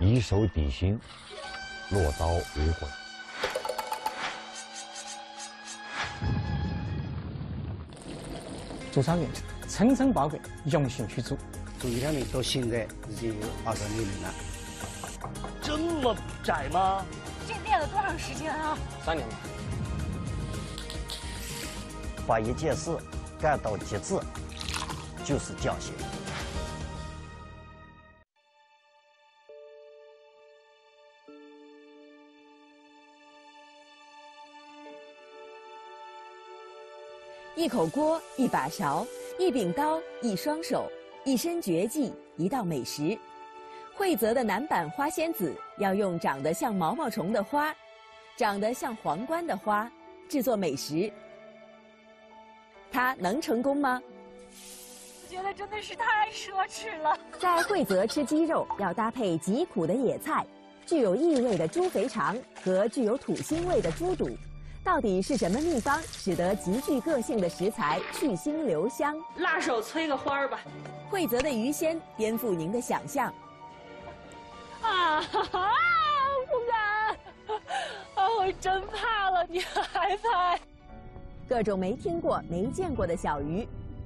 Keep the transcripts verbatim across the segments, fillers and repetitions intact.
一手底薪，落刀无悔。 主草原层层包围，用心去做。 主项里到现在已经有二十六年了。 这么窄吗？ 这练了多长时间啊？ 三年吧。 把一件事干到极致，就是匠心。 一口锅，一把勺，一柄刀，一双手，一身绝技，一道美食。惠泽的南版花仙子要用长得像毛毛虫的花，长得像皇冠的花，制作美食。它能成功吗？ 觉得真的是太奢侈了。 在惠泽吃鸡肉要搭配极苦的野菜，具有异味的猪肥肠和具有土腥味的猪肚。到底是什么秘方，使得极具个性的食材去腥留香？ 辣手催个花儿吧。 惠泽的鱼鲜颠覆您的想象。 啊哈哈！不敢！啊，我真怕了，你还拍？ 各种没听过、没见过的小鱼，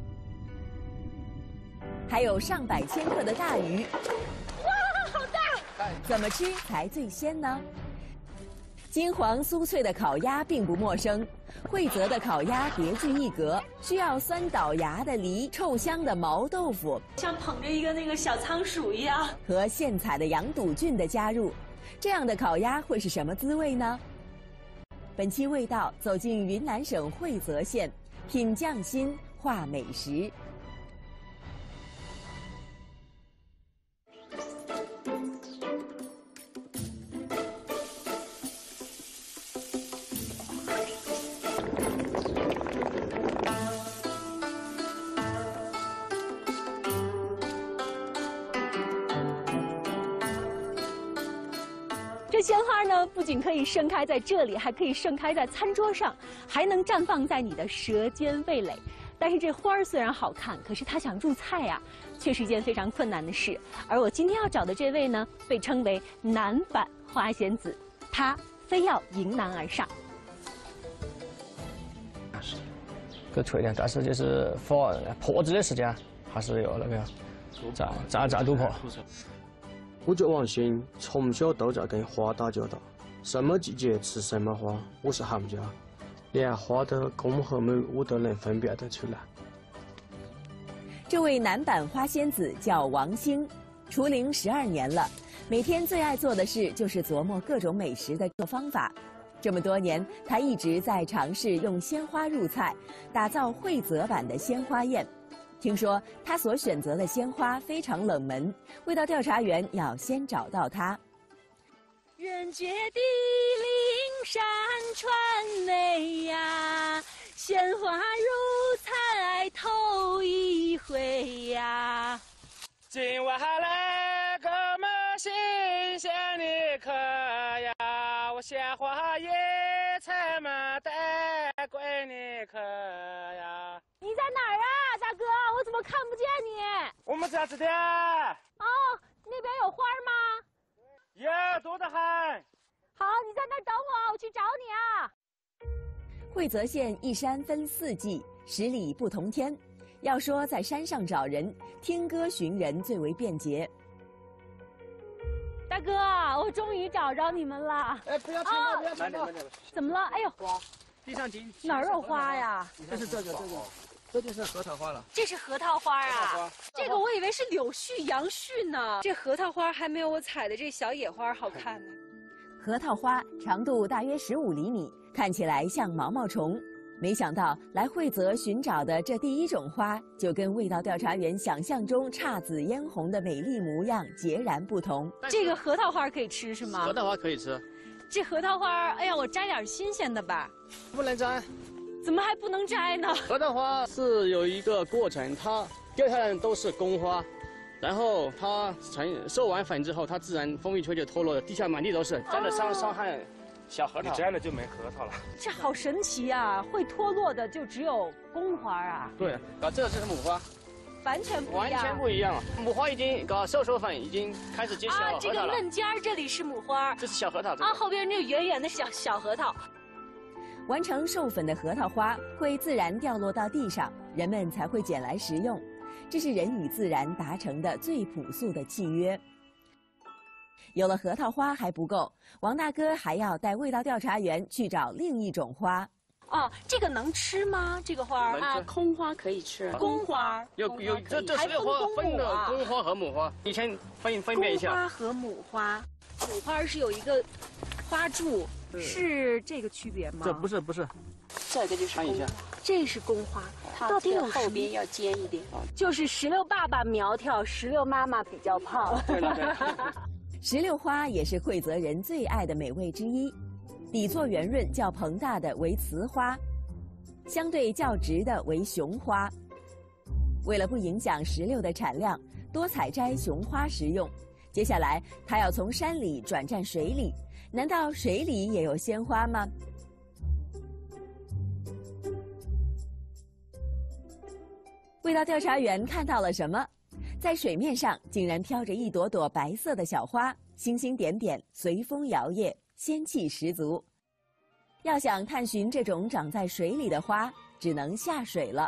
还有上百千克的大鱼。 哇，好大！ 怎么吃才最鲜呢？金黄酥脆的烤鸭并不陌生，惠泽的烤鸭别具一格，需要酸倒牙的梨、臭香的毛豆腐， 像捧着一个那个小仓鼠一样， 和现采的羊肚菌的加入，这样的烤鸭会是什么滋味呢？本期味道走进云南省惠泽县，品匠心，画美食。 这鲜花呢，不仅可以盛开在这里，还可以盛开在餐桌上，还能绽放在你的舌尖味蕾。但是这花儿虽然好看，可是它想入菜呀、啊，却是一件非常困难的事。而我今天要找的这位呢，被称为南版花仙子，她非要迎难而上。 够脆的，但是就是火破制的时间还是有那个再再再突破。 我叫王鑫，从小都在跟花打交道，什么季节吃什么花，我是行家，连花的公和母我都能分辨得出来。 这位南版花仙子叫王兴，除龄十二年了，每天最爱做的事就是琢磨各种美食的做方法。这么多年，他一直在尝试用鲜花入菜，打造惠泽版的鲜花宴。听说他所选择的鲜花非常冷门，味道调查员要先找到它。 人杰地灵山川美呀，鲜花入菜头一回呀。 今晚来个么新鲜的客呀，我鲜花野菜嘛带归你客呀。 你在哪儿啊，大哥？我怎么看不见你？ 我们在这的。 哦，那边有花吗？ 有，多得很。 好，你在那儿等我，我去找你啊。 惠泽县一山分四季，十里不同天。要说在山上找人，听歌寻人最为便捷。 大哥，我终于找着你们了。 哎，不要牵到，不要牵到。 怎么了？哎呦， 地上紧。 哪儿有花呀？ 就是这个，这个。这就是核桃花了。 这是核桃花啊！这个我以为是柳絮、杨絮呢。这核桃花还没有我采的这小野花好看呢。 核桃花长度大约十五厘米，看起来像毛毛虫。没想到来惠泽寻找的这第一种花，就跟味道调查员想象中姹紫嫣红的美丽模样截然不同。 这个核桃花可以吃是吗？ 核桃花可以吃。 这核桃花，哎呀，我摘点新鲜的吧。 不能摘。 怎么还不能摘呢？ 核桃花是有一个过程，它掉下来都是公花，然后它成授完粉之后，它自然风一吹就脱落了，地下满地都是，沾了伤伤害小核桃。 你摘了就没核桃了。 这好神奇啊！会脱落的就只有公花啊。 对，啊，这就是母花， 完全不一完样。 全不一样。母花已经搞瘦手粉已经开始结小啊， 核桃了。 这个嫩尖儿这里是母花， 这是小核桃。这个、 啊，后边这个圆圆的小小核桃。 完成授粉的核桃花会自然掉落到地上，人们才会捡来食用。这是人与自然达成的最朴素的契约。有了核桃花还不够，王大哥还要带味道调查员去找另一种花。 哦，这个能吃吗？这个花儿啊，空花可以吃。 公花有有这这十六花分了公花和母花，你先分分辨一下。 公花和母花，母花是有一个花柱，是这个区别吗？ 这不是不是， 这个就是看一下， 这是公花， 它到底有后边要尖一点。 就是石榴爸爸苗条，石榴妈妈比较胖。 对了对。 石榴花也是惠泽人最爱的美味之一，底座圆润较膨大的为雌花，相对较直的为雄花。为了不影响石榴的产量，多采摘雄花食用。接下来，他要从山里转战水里，难道水里也有鲜花吗？味道调查员看到了什么？在水面上竟然飘着一朵朵白色的小花，星星点点，随风摇曳，仙气十足。要想探寻这种长在水里的花，只能下水了。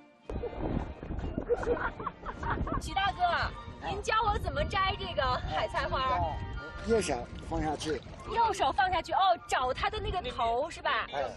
许大哥，您教我怎么摘这个海菜花？ 右手放下去， 右手放下去，哦，找它的那个头是吧？ 哎，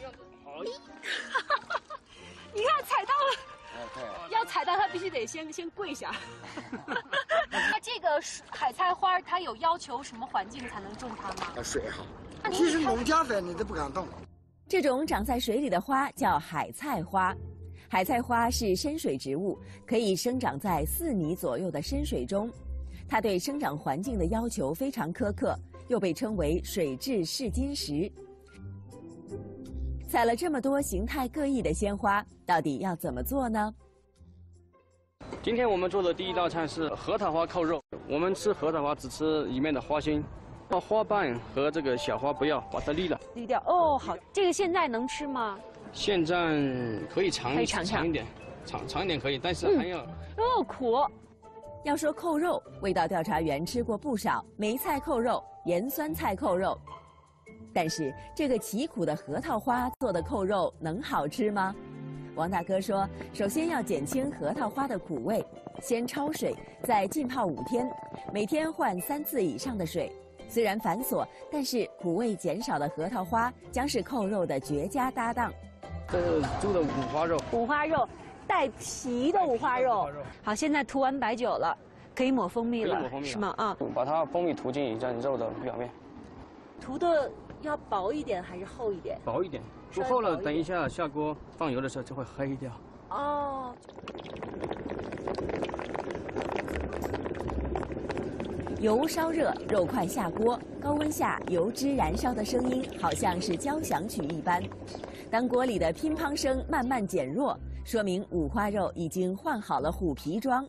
你看踩到了。要踩到它，必须得先先跪下。它这个海菜花，它有要求什么环境才能种它吗？ 要水好。其实农家粉你都不敢动。 这种长在水里的花叫海菜花。海菜花是深水植物，可以生长在四米左右的深水中。它对生长环境的要求非常苛刻，又被称为水质试金石。采了这么多形态各异的鲜花，到底要怎么做呢？ 今天我们做的第一道菜是核桃花扣肉。我们吃核桃花只吃里面的花心，把花瓣和这个小花不要，把它沥了。 沥掉哦，好，这个现在能吃吗？ 现在可以长可以尝尝长一点，长长一点可以，但是还要、 嗯、哦苦。 要说扣肉，味道调查员吃过不少梅菜扣肉、盐酸菜扣肉。但是这个奇苦的核桃花做的扣肉能好吃吗？王大哥说，首先要减轻核桃花的苦味，先焯水，再浸泡五天，每天换三次以上的水。虽然繁琐，但是苦味减少的核桃花将是扣肉的绝佳搭档。 这是猪的五花肉， 五花肉带皮的五花肉。好，现在涂完白酒了，可以抹蜂蜜了， 抹蜂蜜了是吗？啊， 把它蜂蜜涂进在肉的表面。 涂的要薄一点还是厚一点？ 薄一点，涂厚了，等一下下锅放油的时候就会黑掉。 哦。 油烧热，肉块下锅，高温下油脂燃烧的声音好像是交响曲一般。当锅里的乒乓声慢慢减弱，说明五花肉已经换好了虎皮装。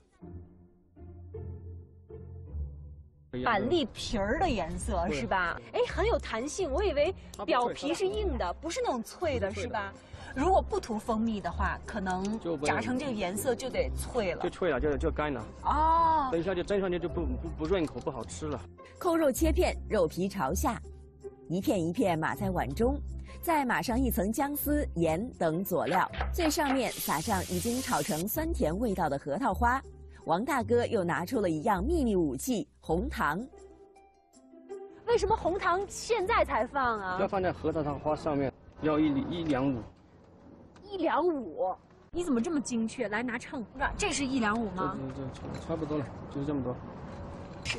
板栗皮儿的颜色是吧？哎，很有弹性。我以为表皮是硬的，不是那种脆的，是吧？如果不涂蜂蜜的话，可能炸成这个颜色就得脆了， 就脆了，就就干了。 哦， 等一下就蒸上去就不不不润口，不好吃了。 扣肉切片，肉皮朝下，一片一片码在碗中，再码上一层姜丝、盐等佐料，最上面撒上已经炒成酸甜味道的核桃花。王大哥又拿出了一样秘密武器——红糖。 为什么红糖现在才放啊？ 要放在核桃花上面，要一一两五。 一两五？你怎么这么精确？来拿秤，这是一两五吗？ 这这差差不多了，就是这么多。 是。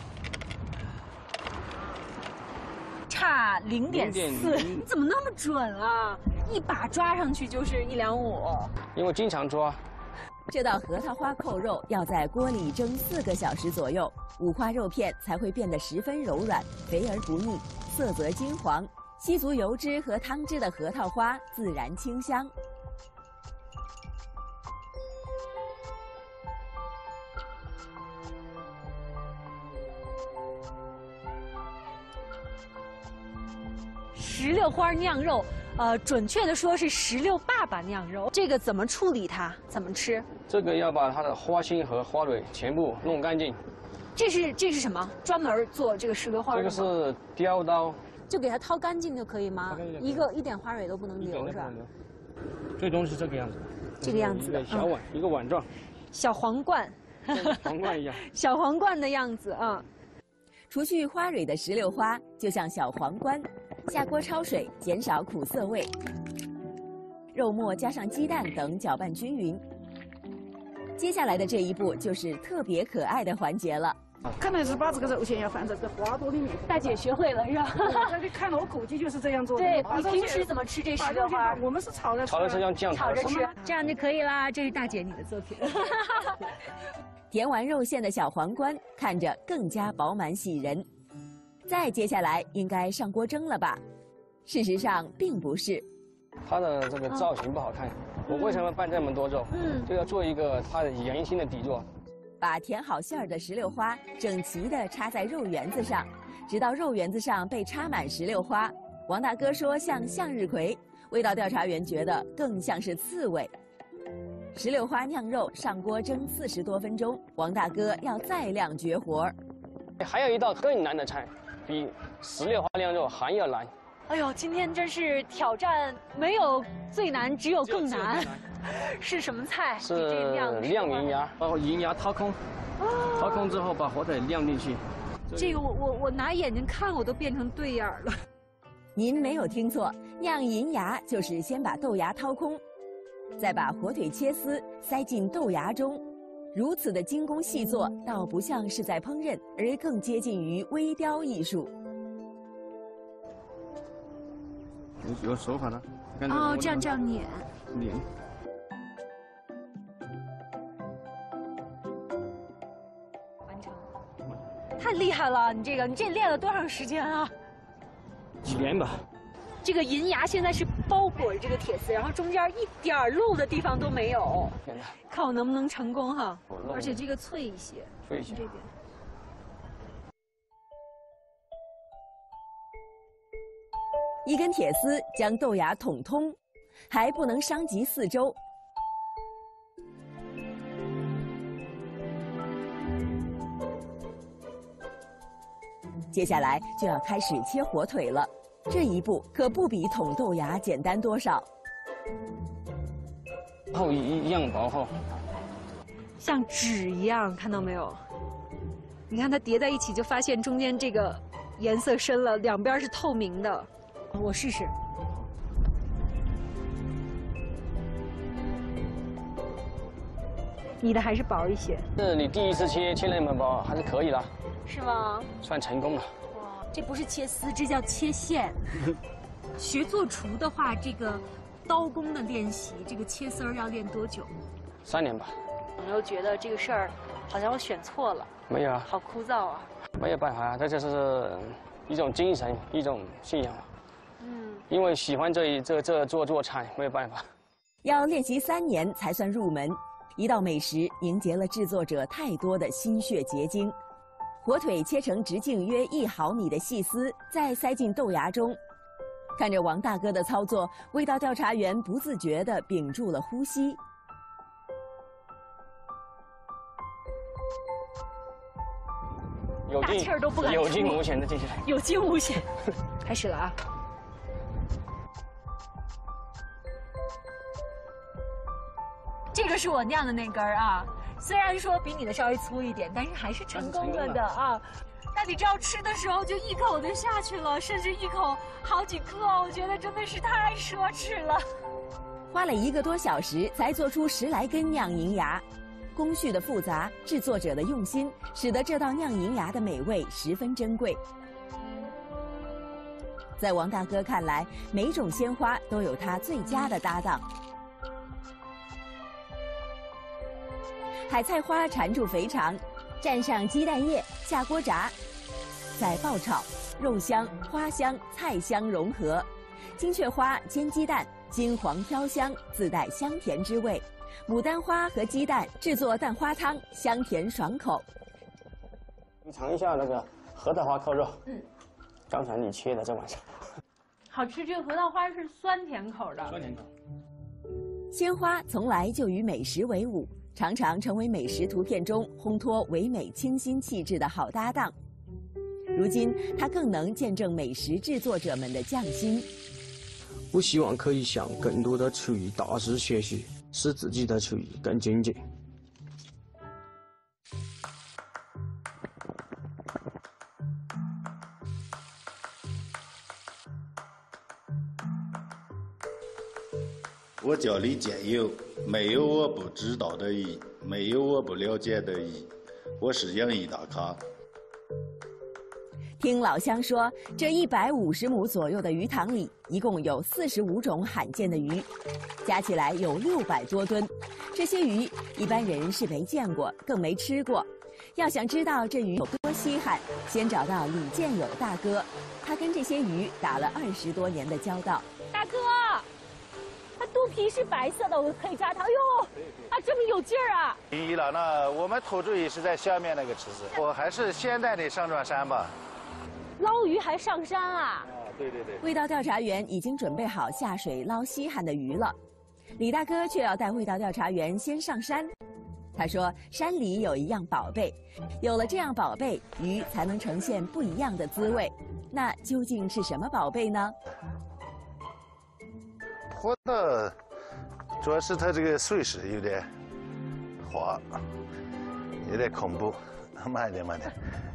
差零点四，你怎么那么准啊？一把抓上去就是一两五。 因为经常抓。 这道核桃花扣肉要在锅里蒸四个小时左右，五花肉片才会变得十分柔软，肥而不腻，色泽金黄。吸足油脂和汤汁的核桃花自然清香。 石榴花酿肉，呃，准确的说是石榴爸把酿肉，这个怎么处理它？怎么吃？ 这个要把它的花心和花蕊全部弄干净。 这是这是什么？专门做这个石榴花？ 这个是雕刀。 就给它掏干净就可以吗？一个一点花蕊都不能留是吧？ 最终是这个样子。 这个样子的。 一个小碗，一个碗状。 小皇冠。 皇冠一样。 小皇冠的样子啊。 除去花蕊的石榴花就像小皇冠，下锅焯水，减少苦涩味。肉末加上鸡蛋等搅拌均匀。接下来的这一步就是特别可爱的环节了。 可能是把这个肉馅要放在这花朵里面。 大姐学会了是吧？ 这里看了我估计就是这样做的。 对，你平时怎么吃这石榴花？ 我们是炒着炒着吃，用酱炒着吃，这样就可以啦。这是大姐你的作品。 填完肉馅的小皇冠看着更加饱满喜人。再接下来应该上锅蒸了吧？事实上并不是。 它的这个造型不好看，我为什么拌这么多肉？嗯，就要做一个它的圆形的底座。 把填好馅儿的石榴花整齐地插在肉圆子上，直到肉圆子上被插满石榴花。王大哥说像向日葵，味道调查员觉得更像是刺猬。石榴花酿肉上锅蒸四十多分钟，王大哥要再亮绝活儿。 还有一道更难的菜，比石榴花酿肉还要难。 哎呦，今天真是挑战，没有最难，只有更难。是什么菜？ 是晾银芽，把银芽掏空， 哦、 掏空之后把火腿晾进去。 这个我我我拿眼睛看，我都变成对眼了。 您没有听错，酿银芽就是先把豆芽掏空，再把火腿切丝塞进豆芽中。如此的精工细作，倒不像是在烹饪，而更接近于微雕艺术。 有有手法呢？ 哦，这样这样碾。 碾。 完成。太厉害了！你这个，你这练了多长时间啊？ 几年吧。 这个银芽现在是包裹着这个铁丝，然后中间一点露的地方都没有。看我能不能成功哈！而且这个脆一些。 脆一些。 这边。 一根铁丝将豆芽捅通，还不能伤及四周。接下来就要开始切火腿了，这一步可不比捅豆芽简单多少。 厚一一样薄厚， 像纸一样，看到没有？你看它叠在一起，就发现中间这个颜色深了，两边是透明的。我试试。你的还是薄一些。 是你第一次切切那么薄，还是可以了。 是吗？ 算成功了。 哇，这不是切丝，这叫切线。学做厨的话，这个刀工的练习，这个切丝儿要练多久？ 三年吧。 有没有觉得这个事儿好像我选错了？ 没有啊。 好枯燥啊。 没有办法啊，这就是一种精神，一种信仰。嗯。因为喜欢这一这这做做菜，没有办法。 要练习三年才算入门，一道美食凝结了制作者太多的心血结晶。火腿切成直径约一毫米的细丝，再塞进豆芽中。看着王大哥的操作，味道调查员不自觉地屏住了呼吸。 有大气儿都不敢出， 有惊无险的进去。 有惊无险。开始了啊！这个是我酿的那根儿啊。虽然说比你的稍微粗一点，但是还是成功了的啊！那你知道吃的时候就一口就下去了，甚至一口好几颗，我觉得真的是太奢侈了。 花了一个多小时才做出十来根酿银芽，工序的复杂，制作者的用心，使得这道酿银芽的美味十分珍贵。在王大哥看来，每种鲜花都有它最佳的搭档。海菜花缠住肥肠，蘸上鸡蛋液，下锅炸，再爆炒，肉香、花香、菜香融合。金雀花煎鸡蛋，金黄飘香，自带香甜之味。牡丹花和鸡蛋制作蛋花汤，香甜爽口。 你尝一下那个核桃花扣肉，嗯，刚才你切的这晚上， 好吃。这个核桃花是酸甜口的， 酸甜口。 鲜花从来就与美食为伍，常常成为美食图片中烘托唯美清新气质的好搭档。如今，它更能见证美食制作者们的匠心。 我希望可以向更多的厨艺大师学习，使自己的厨艺更精进。 我叫李建友，没有我不知道的鱼，没有我不了解的鱼。我是养鱼大咖。 听老乡说，这一百五十亩左右的鱼塘里，一共有四十五种罕见的鱼，加起来有六百多吨。这些鱼一般人是没见过，更没吃过。要想知道这鱼有多稀罕，先找到李建友大哥，他跟这些鱼打了二十多年的交道。 大哥，它肚皮是白色的，我可以抓它。哎呦，啊，这么有劲儿啊！ 鱼了，那我们土著鱼是在下面那个池子，我还是先带你上转山吧。 捞鱼还上山啊？ 啊，对对对。 味道调查员已经准备好下水捞稀罕的鱼了，李大哥却要带味道调查员先上山。他说，山里有一样宝贝，有了这样宝贝，鱼才能呈现不一样的滋味。那究竟是什么宝贝呢？ 活的，主要是它这个碎石有点滑，有点恐怖。慢点，慢点。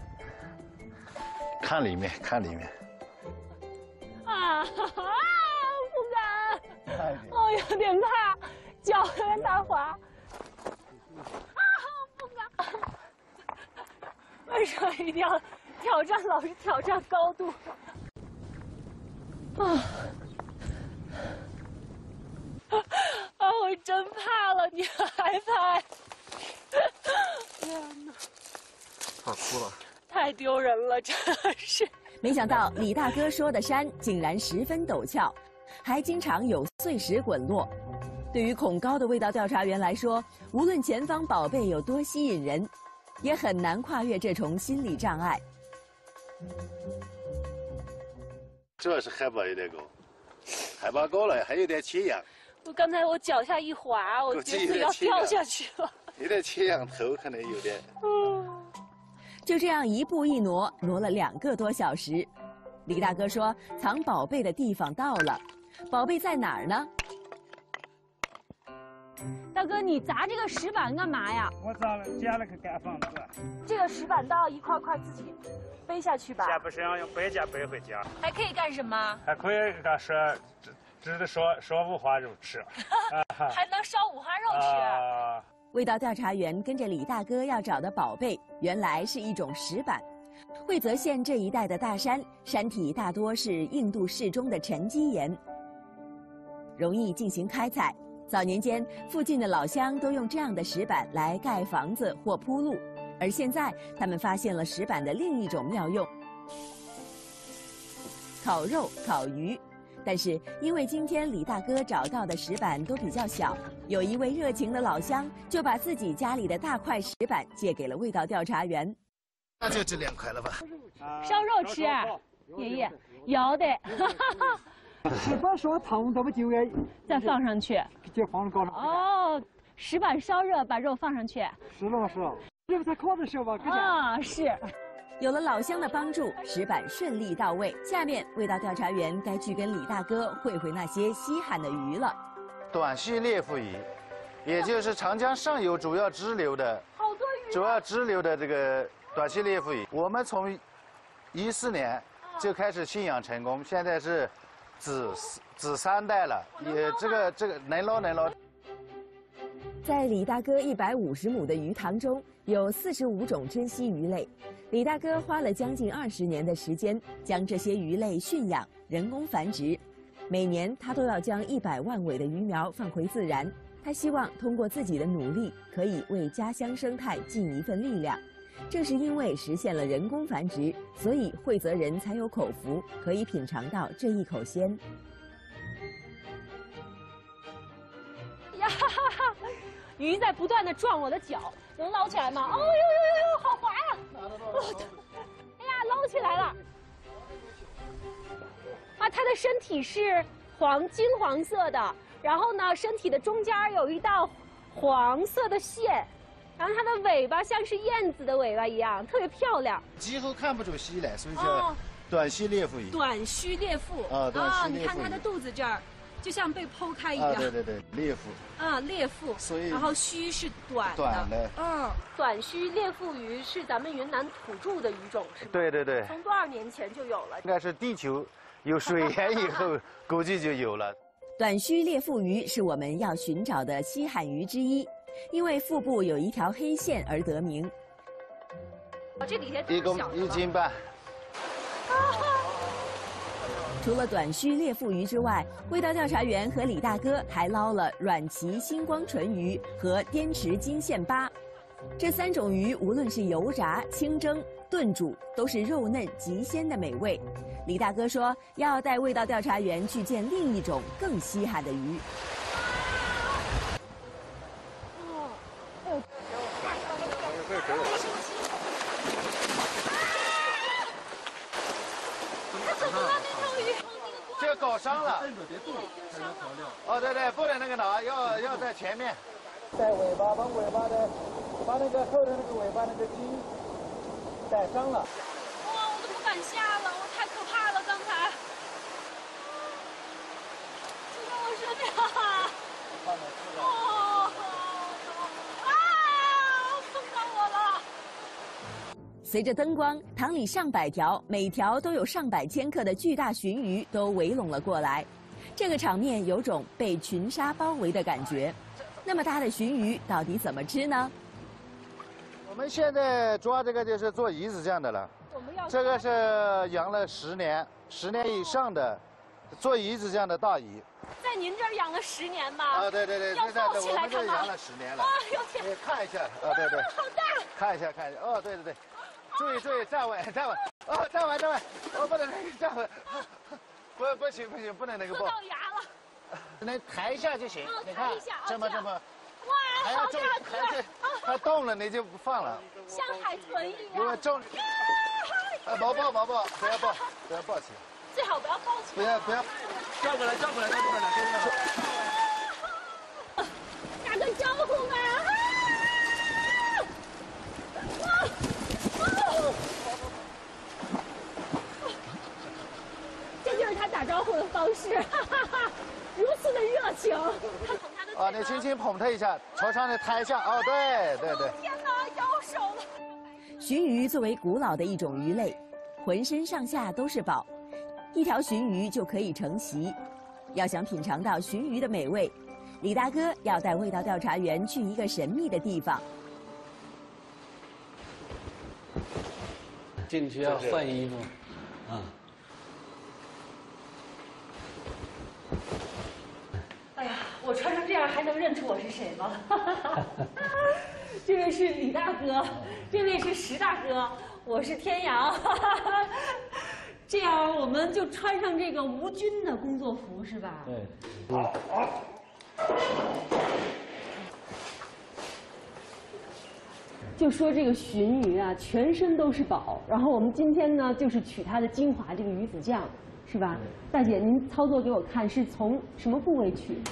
看里面，看里面。 啊，不敢，我有点怕，脚有点打滑。啊，不敢。为什么一定要挑战，老是挑战高度？啊。啊！我真怕了，你害怕？天哪！ 怕哭了。 太丢人了，真是。 没想到李大哥说的山竟然十分陡峭，还经常有碎石滚落。对于恐高的味道调查员来说，无论前方宝贝有多吸引人，也很难跨越这重心理障碍。 主要是海拔有点高，海拔高了还有点缺氧。 我刚才我脚下一滑，我觉得要掉下去了。 有点缺氧，头可能有点。 嗯。就这样一步一挪，挪了两个多小时。李大哥说，藏宝贝的地方到了，宝贝在哪儿呢？ 大哥，你砸这个石板干嘛呀？ 我砸了，建了个干房子。 这个石板刀一块块自己背下去吧。 架不上用背架背回家。 还可以干什么？ 还可以干说，只是说说五花肉吃。 还能烧五花肉吃。 啊味道调查员跟着李大哥要找的宝贝，原来是一种石板。惠泽县这一带的大山，山体大多是硬度适中的沉积岩，容易进行开采。早年间，附近的老乡都用这样的石板来盖房子或铺路，而现在他们发现了石板的另一种妙用：烤肉、烤鱼。但是因为今天李大哥找到的石板都比较小，有一位热情的老乡就把自己家里的大块石板借给了味道调查员。 那就这两块了吧。 烧肉吃，爷爷要得。 石板烧烫，咱们就要再放上去， 就放高了。 哦，石板烧热，把肉放上去。 是了是了，这不才烤的时候吧？ 啊，是。 有了老乡的帮助，石板顺利到位。下面味道调查员该去跟李大哥会会那些稀罕的鱼了。 短须裂腹鱼，也就是长江上游主要支流的， 好多鱼， 主要支流的这个短须裂腹鱼。我们从一四年就开始驯养成功，现在是子子三代了，也这个这个能捞能捞。 在李大哥一百五十亩的鱼塘中，有四十五种珍稀鱼类。李大哥花了将近二十年的时间，将这些鱼类驯养、人工繁殖。每年他都要将一百万尾的鱼苗放回自然。他希望通过自己的努力，可以为家乡生态尽一份力量。正是因为实现了人工繁殖，所以惠泽人才有口福，可以品尝到这一口鲜。 呀哈哈！鱼在不断的撞我的脚，能捞起来吗？哦呦呦呦呦，好滑呀！哎呀，捞起来了！啊，它的身体是黄金黄色的， 然后呢，身体的中间有一道黄色的线，然后它的尾巴像是燕子的尾巴一样，特别漂亮。 几乎看不出膝来，所以哦叫短膝裂腹鱼。 短须裂腹。 啊，短须裂腹鱼。 你看它的肚子这儿。 就像被剖开一样。 啊，对对对，裂腹。 啊，裂腹。 所以， 然后须是短的。 短的。 嗯，短须裂腹鱼是咱们云南土著的鱼种，是吗？ 对对对。 从多少年前就有了？ 应该是地球有水源以后，估计就有了。 短须裂腹鱼是我们要寻找的稀罕鱼之一，因为腹部有一条黑线而得名。 哦，这底下一公一斤半。 除了短须裂腹鱼之外，味道调查员和李大哥还捞了软鳍星光唇鱼和滇池金线巴。这三种鱼无论是油炸、清蒸、炖煮，都是肉嫩极鲜的美味。李大哥说要带味道调查员去见另一种更稀罕的鱼。 哦，哎呦！ 这搞伤了。哦，对对，不能那个拿，要要在前面。带尾巴，把尾巴的，把那个后头那个尾巴那个筋带伤了。 哇，我都不敢下了，我太可怕了，刚才。就在我身边。哦，啊，碰到我了。 随着灯光，塘里上百条，每条都有上百千克的巨大鲟鱼都围拢了过来，这个场面有种被群鲨包围的感觉。那么大的鲟鱼到底怎么吃呢？ 我们现在抓这个就是做鱼子酱的了。这个是养了十年、十年以上的，做鱼子酱的大鱼。 在您这儿养了十年吧？ 啊，对对对， 要在抱起来看吗？ 我们这养了十年了。 哎呦天！ 你看一下，啊，对对。 好大！ 看一下，看一下，哦，对对对。注意注意，站稳站稳，哦，站稳站稳，哦，不能那个站稳，不不行不行，不能那个抱。 到牙了。 能抬一下就行，你看这么这么。 哇， 还要重，还是它动了你就不放了。 像海豚一样。 因为重。啊，抱抱抱抱，不要抱，不要抱起来。 最好不要抱起来。不要不要，叫过来叫过来叫过来叫过来。打个招呼吧。这就是他打招呼的方式，哈哈哈，如此的热情。他捧他的啊，你轻轻捧他一下，朝上的抬一下。哦，对对对。 天哪，咬手了。 鲟鱼作为古老的一种鱼类，浑身上下都是宝，一条鲟鱼就可以成席。要想品尝到鲟鱼的美味，李大哥要带味道调查员去一个神秘的地方。 进去要换衣服，啊。 哎呀，我穿成这样还能认出我是谁吗？这位是李大哥，这位是石大哥，我是天阳。这样我们就穿上这个无菌的工作服是吧？ 对。 嗯。 就说这个鲟鱼啊，全身都是宝。然后我们今天呢，就是取它的精华，这个鱼子酱，是吧？大姐，您操作给我看，是从什么部位取？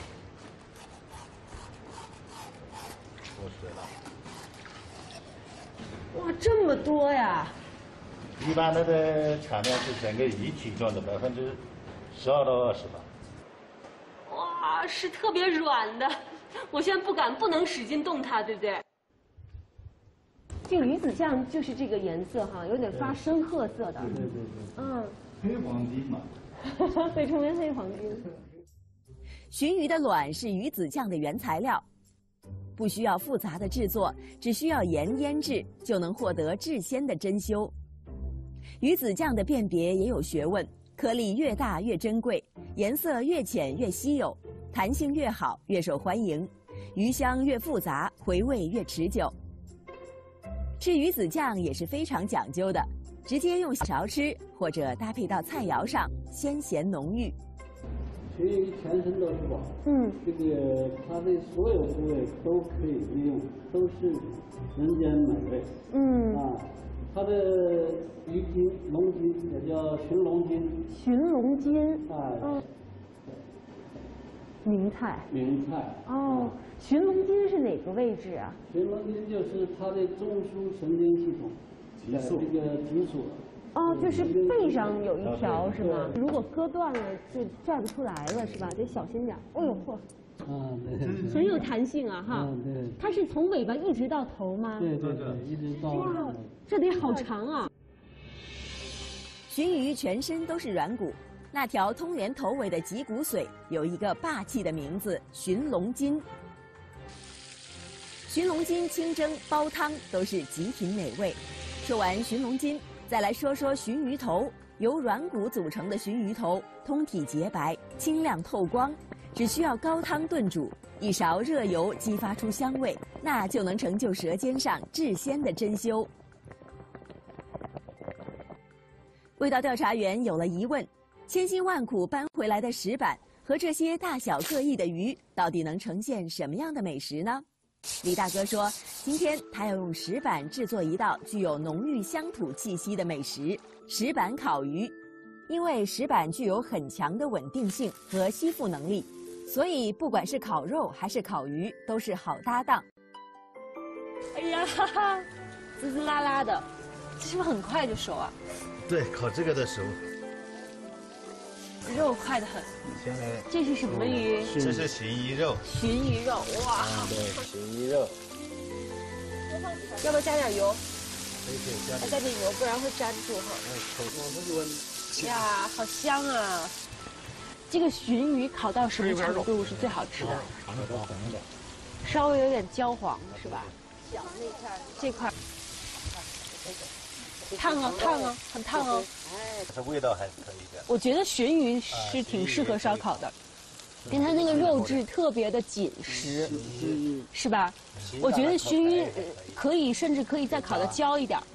脱水了。 哇，这么多呀！ 一般它的产量是整个鱼体重的百分之十二到二十吧。 哇，是特别软的，我现在不敢，不能使劲动它，对不对？这个鱼子酱就是这个颜色哈，有点发深褐色的。 对对对对。 嗯。 黑黄金嘛。 被称为黑黄金。 鲟鱼的卵是鱼子酱的原材料，不需要复杂的制作，只需要盐腌制就能获得至鲜的珍馐。鱼子酱的辨别也有学问，颗粒越大越珍贵，颜色越浅越稀有，弹性越好越受欢迎，鱼香越复杂，回味越持久。吃鱼子酱也是非常讲究的，直接用勺吃，或者搭配到菜肴上，鲜咸浓郁。 鲟鱼全身都是宝， 嗯， 这个它的所有部位都可以利用，都是人间美味。 嗯， 啊，它的鱼筋、龙筋也叫鲟龙筋。 鲟龙筋。 哎。 嗯。 名菜。 名菜。 哦，寻龙筋是哪个位置啊？ 寻龙筋就是它的中枢神经系统，在这个脊髓。 哦，就是背上有一条是吗？如果割断了就拽不出来了是吧？得小心点。哦呦嚯！ 啊，对。 很有弹性啊哈。 嗯，对。 它是从尾巴一直到头吗？ 对对对，一直到。 哇，这得好长啊！ 鲟鱼全身都是软骨，那条通连头尾的脊骨髓有一个霸气的名字——寻龙筋。寻龙筋清蒸、煲汤都是极品美味。说完寻龙筋，再来说说鲟鱼头。由软骨组成的鲟鱼头，通体洁白、清亮透光，只需要高汤炖煮，一勺热油激发出香味，那就能成就舌尖上至鲜的珍馐。味道调查员有了疑问：千辛万苦搬回来的石板和这些大小各异的鱼，到底能呈现什么样的美食呢？李大哥说，今天他要用石板制作一道具有浓郁乡土气息的美食——石板烤鱼。因为石板具有很强的稳定性和吸附能力，所以不管是烤肉还是烤鱼，都是好搭档。 哎呀，哈哈，滋滋啦啦的，这是不是很快就熟啊？ 对，烤这个的熟。 肉快得很。 现在这是什么鱼？ 这是鲟鱼肉。 鲟鱼肉，哇！ 啊，对，鲟鱼肉。 要不要加点油？ 可以可以加点。 加点油，不然会粘住哈。 哎，口往温。 呀，好香啊！这个鲟鱼烤到什么程度是最好吃的？ 烤到红的， 稍微有点焦黄，是吧？小那片这块。烫哦，烫哦，很烫哦。 哎，这味道还是可以的。 我觉得鲟鱼是挺适合烧烤的，跟它那个肉质特别的紧实，是吧？我觉得鲟鱼可以，甚至可以再烤的焦一点。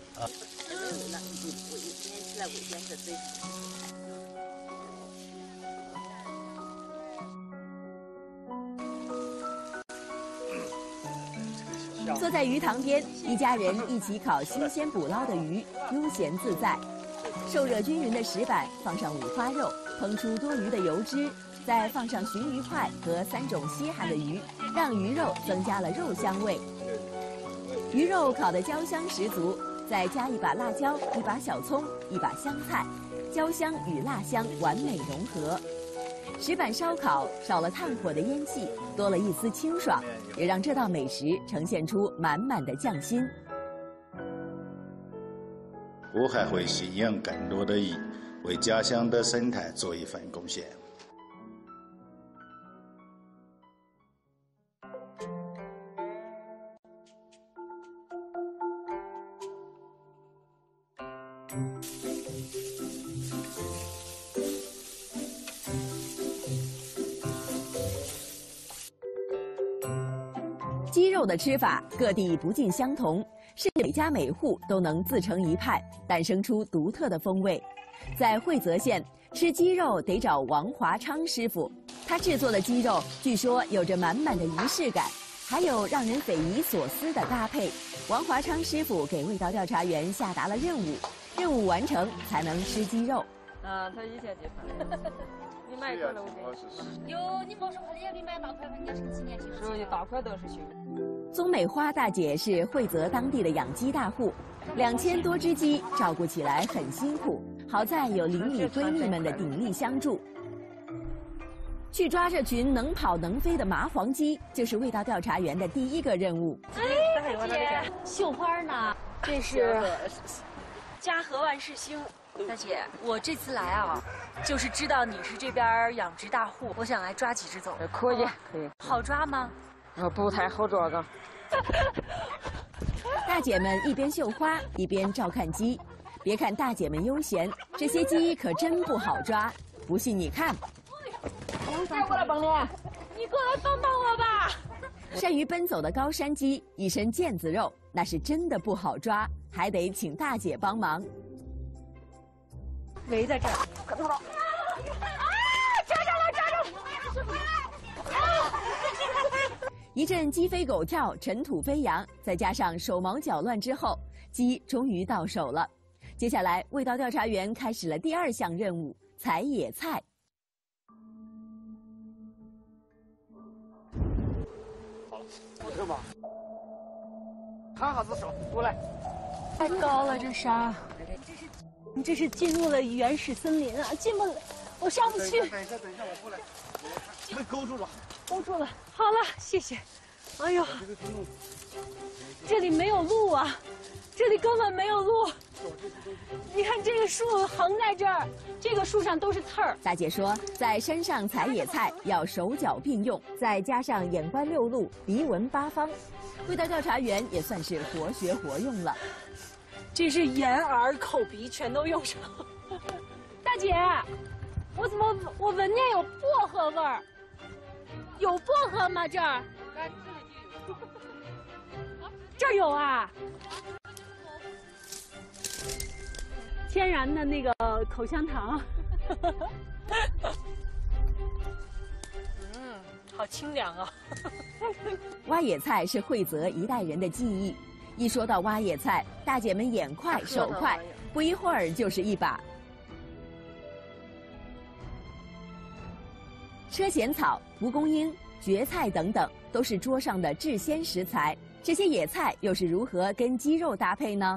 坐在鱼塘边，一家人一起烤新鲜捕捞的鱼，悠闲自在。受热均匀的石板，放上五花肉，烹出多余的油脂，再放上鲟鱼块和三种稀罕的鱼，让鱼肉增加了肉香味。鱼肉烤得焦香十足，再加一把辣椒，一把小葱，一把香菜，焦香与辣香完美融合。石板烧烤少了炭火的烟气，多了一丝清爽，也让这道美食呈现出满满的匠心。 我还会驯养更多的鱼，为家乡的生态做一份贡献。 鸡肉的吃法各地不尽相同，是每家每户都能自成一派，诞生出独特的风味。在惠泽县，吃鸡肉得找王华昌师傅，他制作的鸡肉据说有着满满的仪式感，还有让人匪夷所思的搭配。王华昌师傅给味道调查员下达了任务，任务完成才能吃鸡肉。 啊，他以前就饭。你买一块肉的。 有你莫说他也比买大块，人家成几年轻。 是一大块都是新。 宗美花大姐是惠泽当地的养鸡大户，两千多只鸡照顾起来很辛苦，好在有邻里闺蜜们的鼎力相助。去抓这群能跑能飞的麻黄鸡，就是味道调查员的第一个任务。 哎，姐，绣花呢？这是家和万事兴。大姐，我这次来啊，就是知道你是这边养殖大户，我想来抓几只走。 可以，可以。 好抓吗？ 呃，不太好抓的。 大姐们一边绣花一边照看鸡，别看大姐们悠闲，这些鸡可真不好抓。不信你看。 我过来帮你，你过来帮帮我吧。 善于奔走的高山鸡，一身腱子肉，那是真的不好抓，还得请大姐帮忙。 围在这儿，可痛了！啊，抓着了，抓着！ 一阵鸡飞狗跳，尘土飞扬，再加上手忙脚乱之后，鸡终于到手了。接下来，味道调查员开始了第二项任务——采野菜。 我这吧。看啥子手，过来。 太高了，这山。 你这是进入了原始森林啊，进不，我上不去。 等一下，等一下，等一下，我过来。被勾住了。 勾住了。好了，谢谢。哎呦，这里没有路啊，这里根本没有路。你看这个树横在这儿，这个树上都是刺儿。 大姐说，在山上采野菜要手脚并用，再加上眼观六路，鼻闻八方，味道调查员也算是活学活用了。 这是眼耳口鼻全都用上。 大姐，我怎么我闻见有薄荷味儿？有薄荷吗？这儿？这儿有啊。天然的那个口香糖。 嗯，好清凉啊。 挖野菜是惠泽一代人的记忆。一说到挖野菜，大姐们眼快手快，不一会儿就是一把。车前草、蒲公英、蕨菜等等，都是桌上的制鲜食材。这些野菜又是如何跟鸡肉搭配呢？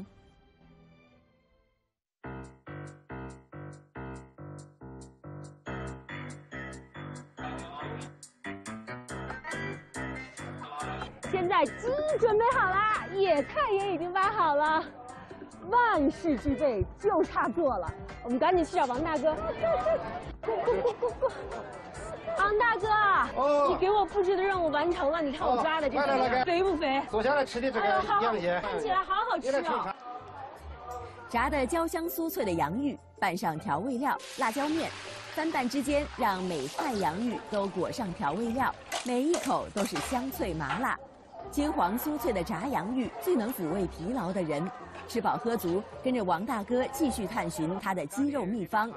现在鸡准备好啦，野菜也已经挖好了，万事俱备，就差做了。我们赶紧去找王大哥。过过过过过，王大哥，哦、你给我布置的任务完成了，你看我抓的这个肥不肥？ 坐下来吃的这个羊血， 看起来好好吃哦。 炸的焦香酥脆的洋芋，拌上调味料、辣椒面，翻拌之间让每块洋芋都裹上调味料，每一口都是香脆麻辣。金黄酥脆的炸洋芋最能抚慰疲劳的人。吃饱喝足，跟着王大哥继续探寻他的鸡肉秘方。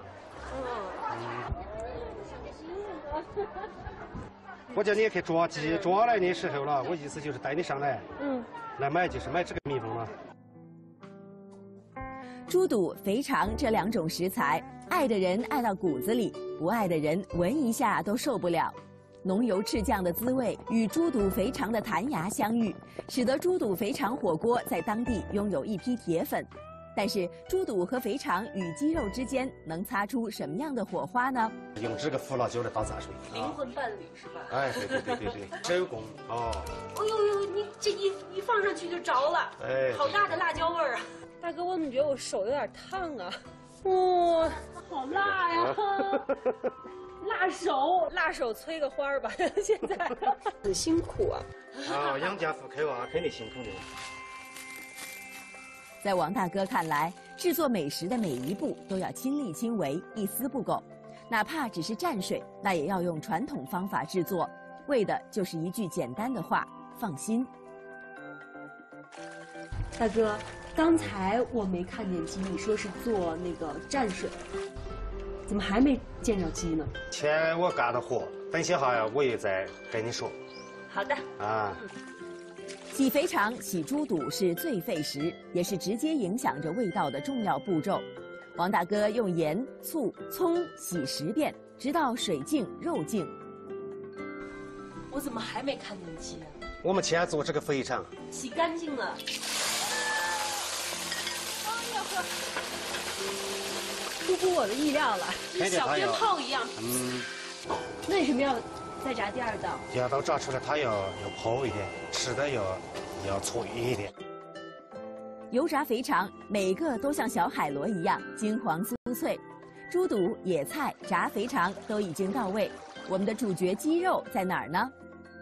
我叫你去抓鸡，抓来的时候了，我意思就是带你上来，嗯，来买就是买这个秘方了。 猪肚、肥肠这两种食材，爱的人爱到骨子里，不爱的人闻一下都受不了。浓油赤酱的滋味与猪肚肥肠的弹牙相遇，使得猪肚肥肠火锅在当地拥有一批铁粉。但是猪肚和肥肠与鸡肉之间能擦出什么样的火花呢？ 用这个胡辣椒来打杂水， 灵魂伴侣是吧？ 哎，对对对对对，手工哦。 哎呦呦，你这一一放上去就着了，哎，好大的辣椒味儿啊！大哥，我怎么觉得我手有点烫啊？哇、哦，好辣呀！辣手，辣手催个花儿吧！现在很辛苦啊。 啊，养家糊口啊，肯定辛苦的。 在王大哥看来，制作美食的每一步都要亲力亲为，一丝不苟，哪怕只是蘸水，那也要用传统方法制作，为的就是一句简单的话：放心。 大哥，刚才我没看见鸡，你说是做那个蘸水，怎么还没见着鸡呢？ 前我干的活，等些哈呀，我也再跟你说。 好的。啊。 洗肥肠、洗猪肚是最费时，也是直接影响着味道的重要步骤。王大哥用盐、醋、葱洗十遍，直到水净肉净。 我怎么还没看见鸡啊？ 我们先做这个肥肠， 洗干净了。哎呀呵，出乎我的意料了，跟小鞭炮一样。嗯。为什么要再炸第二道？ 第二道炸出来它要要泡一点，吃的要要脆一点。 油炸肥肠每个都像小海螺一样金黄酥脆，猪肚、野菜、炸肥肠都已经到位。我们的主角鸡肉在哪儿呢？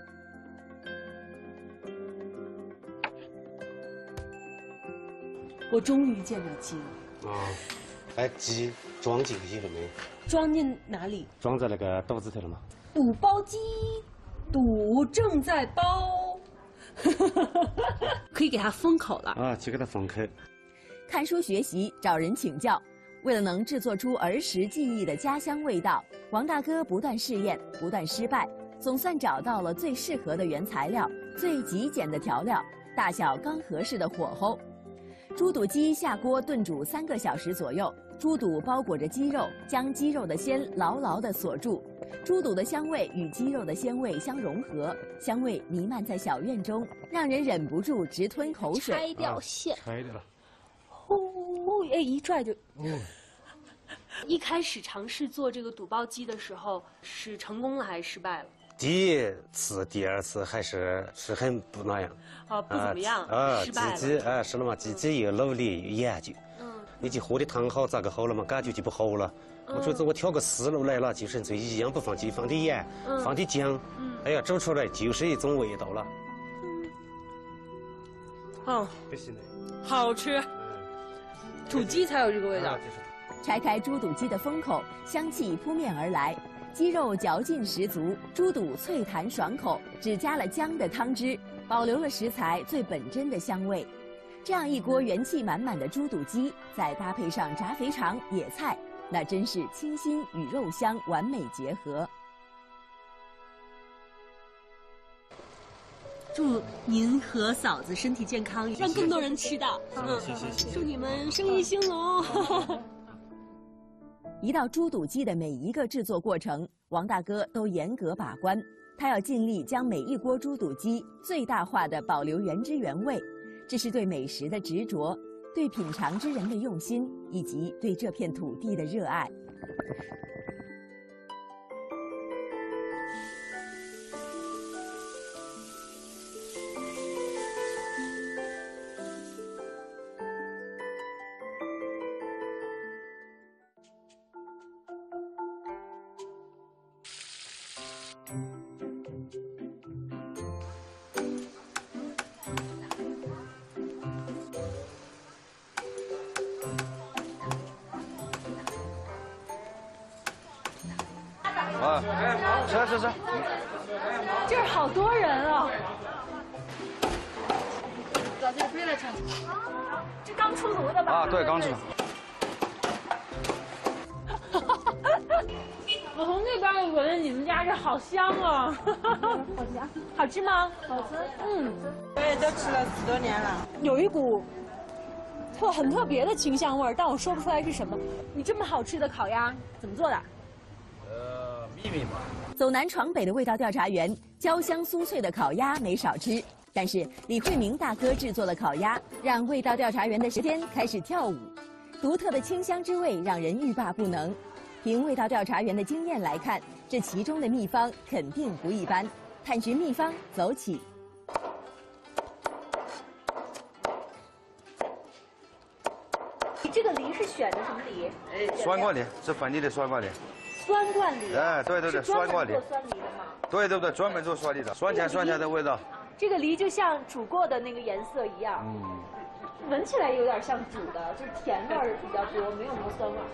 我终于见到鸡了。 啊，把鸡装进去了没有？ 装进哪里？ 装在那个肚子头了吗？ 肚包鸡，肚正在包，可以给它封口了啊！去给它封口。 看书学习，找人请教，为了能制作出儿时记忆的家乡味道，王大哥不断试验，不断失败，总算找到了最适合的原材料、最极简的调料、大小刚合适的火候。猪肚鸡下锅炖煮三个小时左右，猪肚包裹着鸡肉，将鸡肉的鲜牢牢地锁住。 猪肚的香味与鸡肉的鲜味相融合，香味弥漫在小院中，让人忍不住直吞口水。 拆掉线， 拆掉了。 呼，哎，一拽就。嗯。一开始尝试做这个肚包鸡的时候，是成功了还是失败了？ 第一次、第二次还是是很不那样。 啊，不怎么样， 啊， 失败了。 自己啊，是了嘛，自己又努力又研究。嗯。你就喝的汤好，咋个好了嘛？感觉就不好了。嗯、我觉得我挑个思路来了，就是最一样不放鸡，放点盐，嗯、放点姜，嗯、哎呀，煮出来就是一种味道了。 嗯。哦。 不行的。 好吃。煮鸡才有这个味道。 拆开猪肚鸡的封口，香气扑面而来，鸡肉嚼劲十足，猪肚脆弹爽口，只加了姜的汤汁，保留了食材最本真的香味。这样一锅元气满满的猪肚鸡，再搭配上炸肥肠、野菜，那真是清新与肉香完美结合。 祝您和嫂子身体健康，让更多人吃到。嗯，谢谢谢谢。祝你们生意兴隆。 一道猪肚鸡的每一个制作过程，王大哥都严格把关。他要尽力将每一锅猪肚鸡最大化地保留原汁原味，这是对美食的执着，对品尝之人的用心，以及对这片土地的热爱。 啊，吃吃吃。 这儿好多人啊！ 找这个飞来尝。 这刚出炉的吧？ 啊，对，刚出。 我从那边就闻着你们家这好香啊！好香，好吃吗？好吃。嗯， 我也都吃了十多年了。 有一股特很特别的清香味儿，但我说不出来是什么。你这么好吃的烤鸭怎么做的？ 呃，秘密嘛。 走南闯北的味道调查员，焦香酥脆的烤鸭没少吃。但是李慧明大哥制作的烤鸭，让味道调查员的舌尖开始跳舞，独特的清香之味让人欲罢不能。凭味道调查员的经验来看，这其中的秘方肯定不一般。探寻秘方，走起。 你这个梨是选的什么梨？ 酸瓜梨，是本地的酸瓜梨。 酸瓜梨。 哎，对对对，酸瓜梨。 做酸梨的吗？ 对对对，专门做酸梨的，酸甜酸甜的味道。 这个梨就像煮过的那个颜色一样，嗯，闻起来有点像煮的，就是甜味儿比较多，没有那么酸味儿。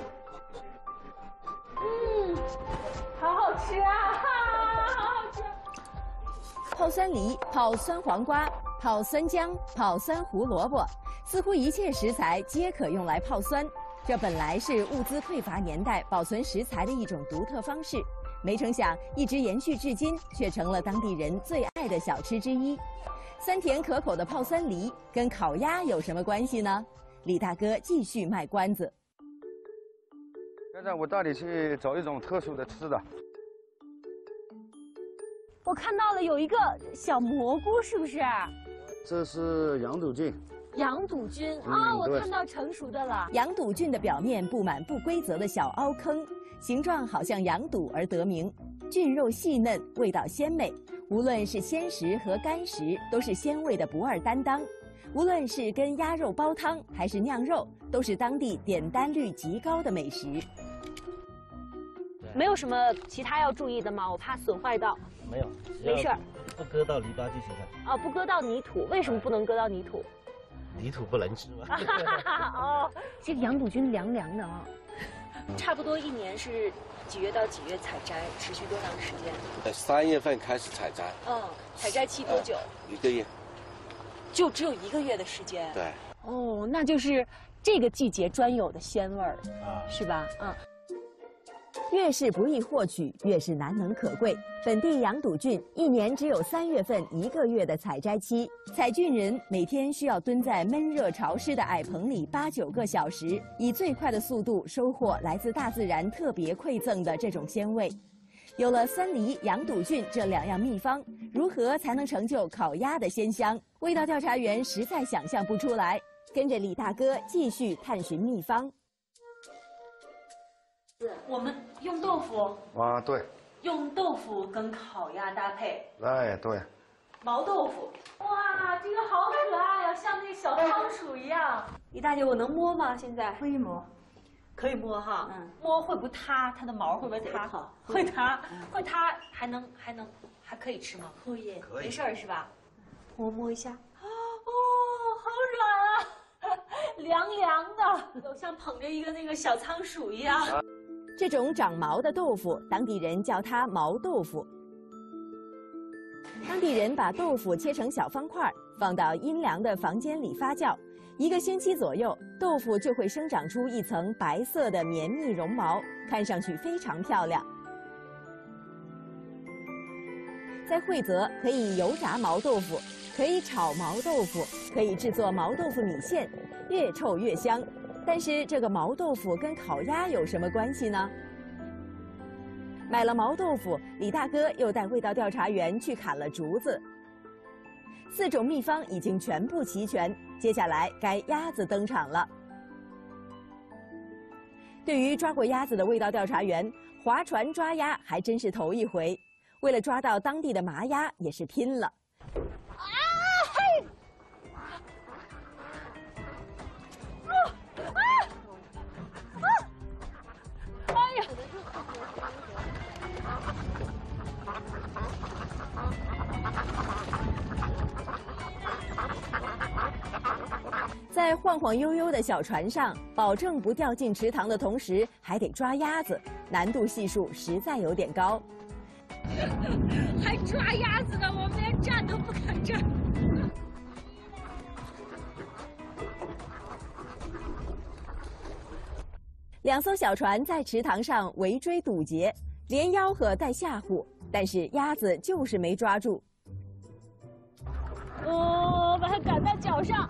嗯，好好吃啊，好好吃。 泡酸梨、泡酸黄瓜、泡酸姜、泡酸胡萝卜，似乎一切食材皆可用来泡酸。这本来是物资匮乏年代保存食材的一种独特方式，没成想一直延续至今，却成了当地人最爱的小吃之一。酸甜可口的泡酸梨跟烤鸭有什么关系呢？李大哥继续卖关子。 现在我带你去找一种特殊的吃的。 我看到了有一个小蘑菇，是不是？ 这是羊肚菌。 羊肚菌啊、嗯，我看到成熟的了。 羊肚菌的表面布满不规则的小凹坑，形状好像羊肚而得名。菌肉细嫩，味道鲜美。无论是鲜食和干食，都是鲜味的不二担当。无论是跟鸭肉煲汤还是酿肉，都是当地点单率极高的美食。 没有什么其他要注意的吗？我怕损坏到。 没有， 没事儿。 不割到篱笆就行了。 哦，不割到泥土，为什么不能割到泥土？ 泥土不能吃吗？ 哦，这个羊肚菌凉凉的啊。差不多一年是几月到几月采摘？持续多长时间？ 呃，三月份开始采摘。 嗯，采摘期多久？ 一个月。 就只有一个月的时间。 对。 哦，那就是这个季节专有的鲜味儿，啊，是吧？嗯。 越是不易获取，越是难能可贵。本地羊肚菌一年只有三月份一个月的采摘期，采菌人每天需要蹲在闷热潮湿的矮棚里八九个小时，以最快的速度收获来自大自然特别馈赠的这种鲜味。 有了酸梨、羊肚菌这两样秘方，如何才能成就烤鸭的鲜香？味道调查员实在想象不出来。跟着李大哥继续探寻秘方。 我们用豆腐啊，对， 用豆腐跟烤鸭搭配。 哎，对。 毛豆腐，哇，这个好可爱啊，像那个小仓鼠一样。李大姐，我能摸吗？现在可以摸， 可以摸哈。嗯，摸会不会塌？它的毛会不会塌？会塌，会塌，还能还能还可以吃吗？ 可以， 可以，没事儿是吧？ 我摸一下。 哦，好软啊，凉凉的，都像捧着一个那个小仓鼠一样。 这种长毛的豆腐，当地人叫它毛豆腐。当地人把豆腐切成小方块，放到阴凉的房间里发酵，一个星期左右，豆腐就会生长出一层白色的绵密绒毛，看上去非常漂亮。在惠泽可以油炸毛豆腐，可以炒毛豆腐，可以制作毛豆腐米线，越臭越香。但是这个毛豆腐跟烤鸭有什么关系呢？买了毛豆腐，李大哥又带味道调查员去砍了竹子。四种秘方已经全部齐全，接下来该鸭子登场了。对于抓过鸭子的味道调查员，划船抓鸭还真是头一回。为了抓到当地的麻鸭，也是拼了。 啊嘿！啊啊啊！哎呀！ 在晃晃悠悠的小船上，保证不掉进池塘的同时，还得抓鸭子，难度系数实在有点高。 还抓鸭子呢，我们连站都不敢站。 两艘小船在池塘上围追堵截，连吆喝带吓唬，但是鸭子就是没抓住。 哦，把它赶在脚上。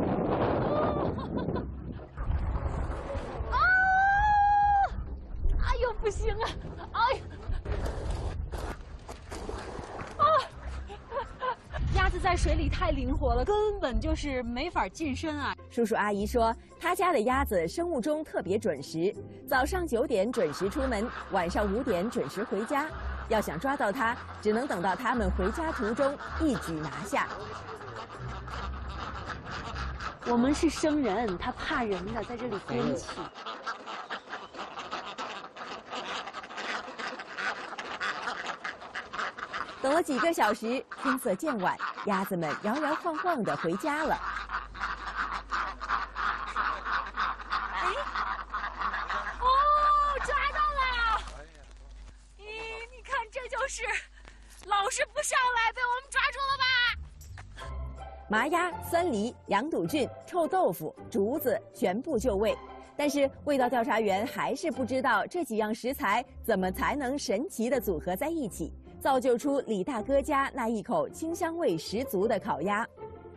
啊！哎呦，不行啊！哎。啊！鸭子在水里太灵活了，根本就是没法近身啊。 叔叔阿姨说，他家的鸭子生物钟特别准时，早上九点准时出门，晚上五点准时回家。要想抓到它，只能等到它们回家途中一举拿下。 我们是生人，它怕人的，在这里憋气。 等了几个小时，天色渐晚，鸭子们摇摇晃晃地回家了。 哎，哦，抓到了！咦，你看，这就是老是不上来，被我们抓住了吧？ 麻鸭、酸梨、羊肚菌、臭豆腐、竹子全部就位，但是味道调查员还是不知道这几样食材怎么才能神奇地组合在一起，造就出李大哥家那一口清香味十足的烤鸭。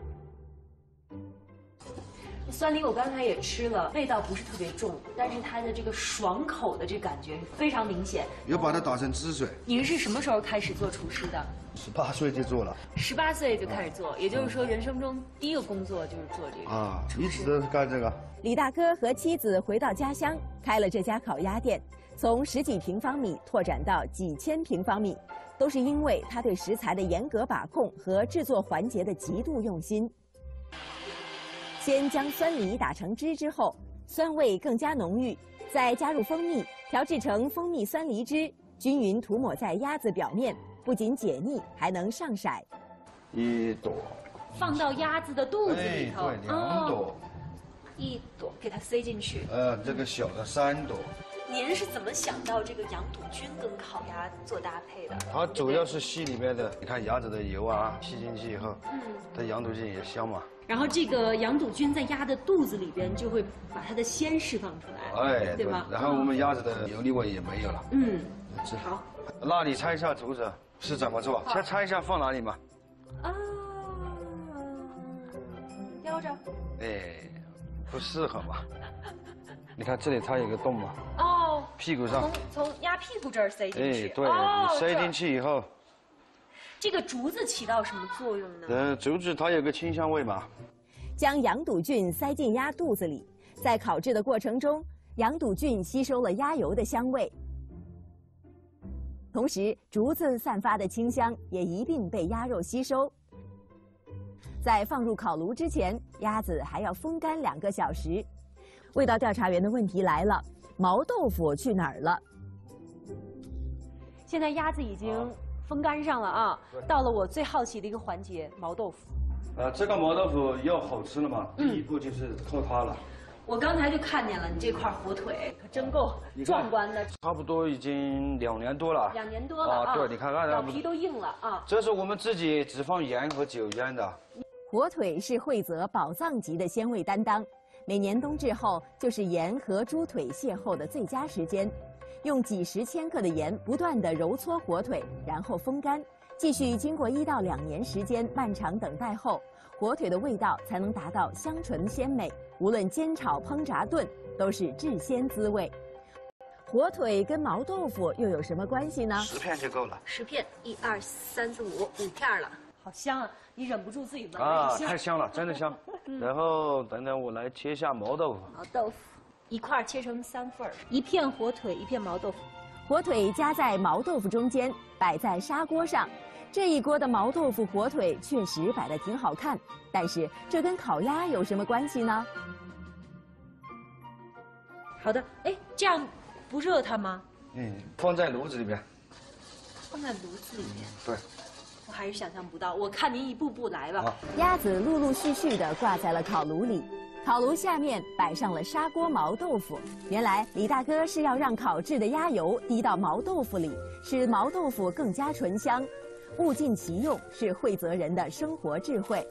酸梨我刚才也吃了，味道不是特别重，但是它的这个爽口的这感觉非常明显。 又把它打成汁水。 您是什么时候开始做厨师的？ 十八岁就做了。 十八岁就开始做，也就是说人生中第一个工作就是做这个啊，一直都是干这个。 李大哥和妻子回到家乡，开了这家烤鸭店，从十几平方米拓展到几千平方米，都是因为他对食材的严格把控和制作环节的极度用心。先将酸梨打成汁之后，酸味更加浓郁，再加入蜂蜜，调制成蜂蜜酸梨汁，均匀涂抹在鸭子表面，不仅解腻，还能上色。 一朵， 放到鸭子的肚子里头， 哎、对，两朵、哦， 一朵给它塞进去。 呃，这个小的三朵。 您是怎么想到这个羊肚菌跟烤鸭做搭配的？ 它主要是吸里面的，你看鸭子的油啊，吸进去以后，嗯，它羊肚菌也香嘛。 然后这个羊肚菌在鸭的肚子里边，就会把它的鲜释放出来， 哎， 对吧？ 然后我们鸭子的油腻味也没有了。 嗯，好。 那你猜一下竹子是怎么做？先猜一下放哪里嘛？ 啊，腰着。 哎，不适合嘛。你看这里它有个洞嘛。 哦。 屁股上。 从从鸭屁股这儿塞进去。 哎，对， 哦、 你塞进去以后， 这个竹子起到什么作用呢？ 呃，竹子它有个清香味嘛。 将羊肚菌塞进鸭肚子里，在烤制的过程中，羊肚菌吸收了鸭油的香味，同时竹子散发的清香也一并被鸭肉吸收。在放入烤炉之前，鸭子还要风干两个小时。味道调查员的问题来了：毛豆腐去哪儿了？ 现在鸭子已经风干上了啊，到了我最好奇的一个环节——毛豆腐。 呃，这个毛豆腐要好吃了嘛， 嗯、 第一步就是靠它了。 我刚才就看见了，你这块火腿可真够壮观的。 差不多已经两年多了。 两年多了啊！ 对，你看看， 表皮都硬了啊。 这是我们自己只放盐和酒腌的。 火腿是惠泽宝藏级的鲜味担当，每年冬至后就是盐和猪腿邂逅的最佳时间。用几十千克的盐不断地揉搓火腿，然后风干。继续经过一到两年时间漫长等待后，火腿的味道才能达到香醇鲜美，无论煎炒烹炸炖都是至鲜滋味。火腿跟毛豆腐又有什么关系呢？ 十片就够了。 十片，一二三四五，五片了， 好香啊！你忍不住自己闻啊，太香了，真的香。嗯、然后等等，我来切一下毛豆腐。 毛豆腐一块切成三份儿，一片火腿，一片毛豆腐。 火腿夹在毛豆腐中间，摆在砂锅上。这一锅的毛豆腐火腿确实摆得挺好看，但是这跟烤鸭有什么关系呢？ 好的，哎，这样不热它吗？ 嗯，放在炉子里边。 放在炉子里面。 对。 我还是想象不到，我看您一步步来吧。 鸭子陆陆续续地挂在了烤炉里，烤炉下面摆上了砂锅毛豆腐。原来李大哥是要让烤制的鸭油滴到毛豆腐里，使毛豆腐更加醇香。物尽其用是惠泽人的生活智慧。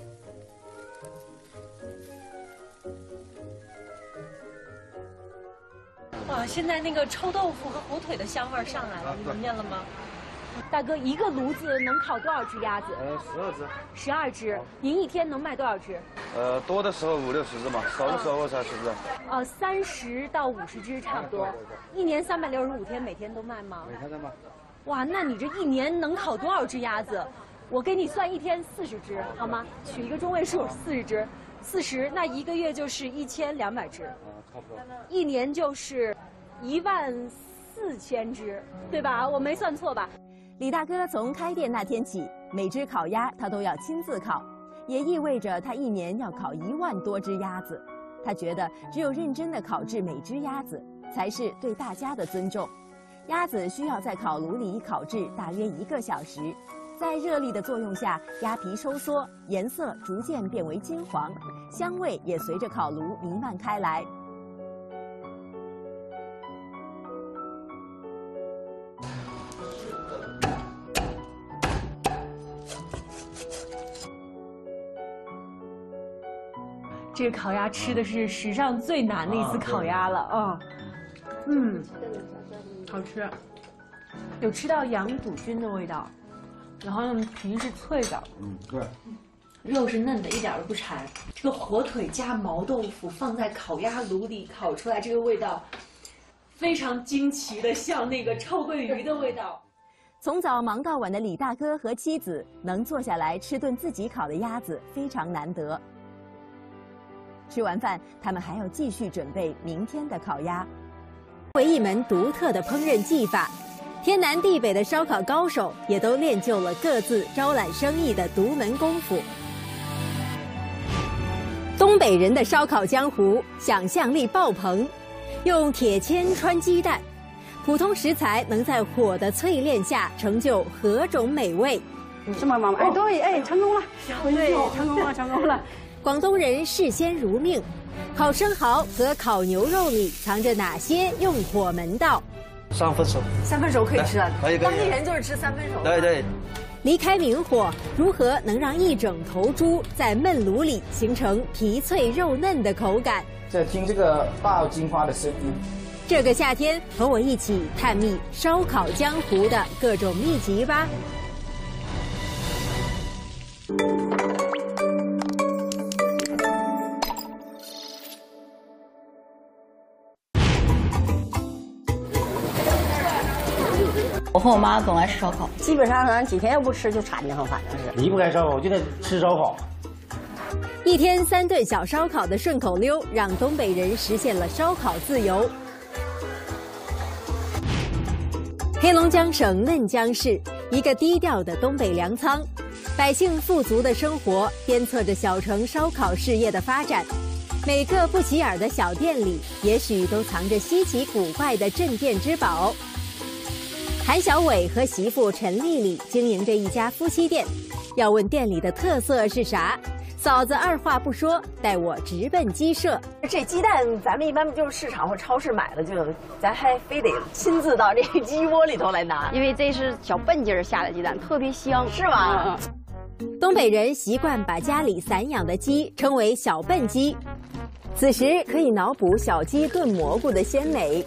哇，现在那个臭豆腐和火腿的香味上来了，你闻见了吗？大哥，一个炉子能烤多少只鸭子？ 呃，十二只。 十二只，您一天能卖多少只？ 呃，多的时候五六十只嘛，少的时候二三十只。 呃，三十到五十只差不多。 对对对。一年三百六十五天，每天都卖吗？ 每天都卖。 哇，那你这一年能烤多少只鸭子？我给你算一天四十只，好吗？取一个中位数，四十只，四十，那一个月就是一千两百只。 啊，差不多。 一年就是一万四千只，对吧？我没算错吧？ 李大哥从开店那天起，每只烤鸭他都要亲自烤，也意味着他一年要烤一万多只鸭子。他觉得只有认真的烤制每只鸭子，才是对大家的尊重。鸭子需要在烤炉里烤制大约一个小时，在热力的作用下，鸭皮收缩，颜色逐渐变为金黄，香味也随着烤炉弥漫开来。 这个烤鸭吃的是史上最难的一次烤鸭了啊！嗯，好吃，有吃到羊肚菌的味道，然后皮是脆的， 嗯，对， 肉是嫩的，一点都不柴。这个火腿加毛豆腐放在烤鸭炉里烤出来，这个味道非常惊奇的像那个臭鳜鱼的味道。 从早忙到晚的李大哥和妻子能坐下来吃顿自己烤的鸭子，非常难得。吃完饭，他们还要继续准备明天的烤鸭。为一门独特的烹饪技法，天南地北的烧烤高手也都练就了各自招揽生意的独门功夫。东北人的烧烤江湖，想象力爆棚，用铁签穿鸡蛋，普通食材能在火的淬炼下成就何种美味？ 是吗，妈妈？哎，对，哎，成功了， 对，成功了，成功了。 广东人视鲜如命，烤生蚝和烤牛肉里藏着哪些用火门道？ 三分熟， 三分熟可以吃啊， 可以可以。 当地人就是吃三分熟。 对对。 离开明火，如何能让一整头猪在焖炉里形成皮脆肉嫩的口感？ 在听这个爆金花的声音。 这个夏天，和我一起探秘烧烤江湖的各种秘籍吧。 和我妈总爱吃烧烤， 基本上咱几天要不吃就馋得慌，反正是离不开烧烤，就得吃烧烤。 一天三顿小烧烤的顺口溜，让东北人实现了烧烤自由。黑龙江省嫩江市，一个低调的东北粮仓，百姓富足的生活鞭策着小城烧烤事业的发展。每个不起眼的小店里，也许都藏着稀奇古怪的镇店之宝。韩小伟和媳妇陈丽丽经营着一家夫妻店，要问店里的特色是啥？嫂子二话不说，带我直奔鸡舍。 这鸡蛋咱们一般就是市场或超市买的，就咱还非得亲自到这个鸡窝里头来拿， 因为这是小笨鸡儿下的鸡蛋，特别香， 是吗？ 嗯、东北人习惯把家里散养的鸡称为小笨鸡，此时可以脑补小鸡炖蘑菇的鲜美。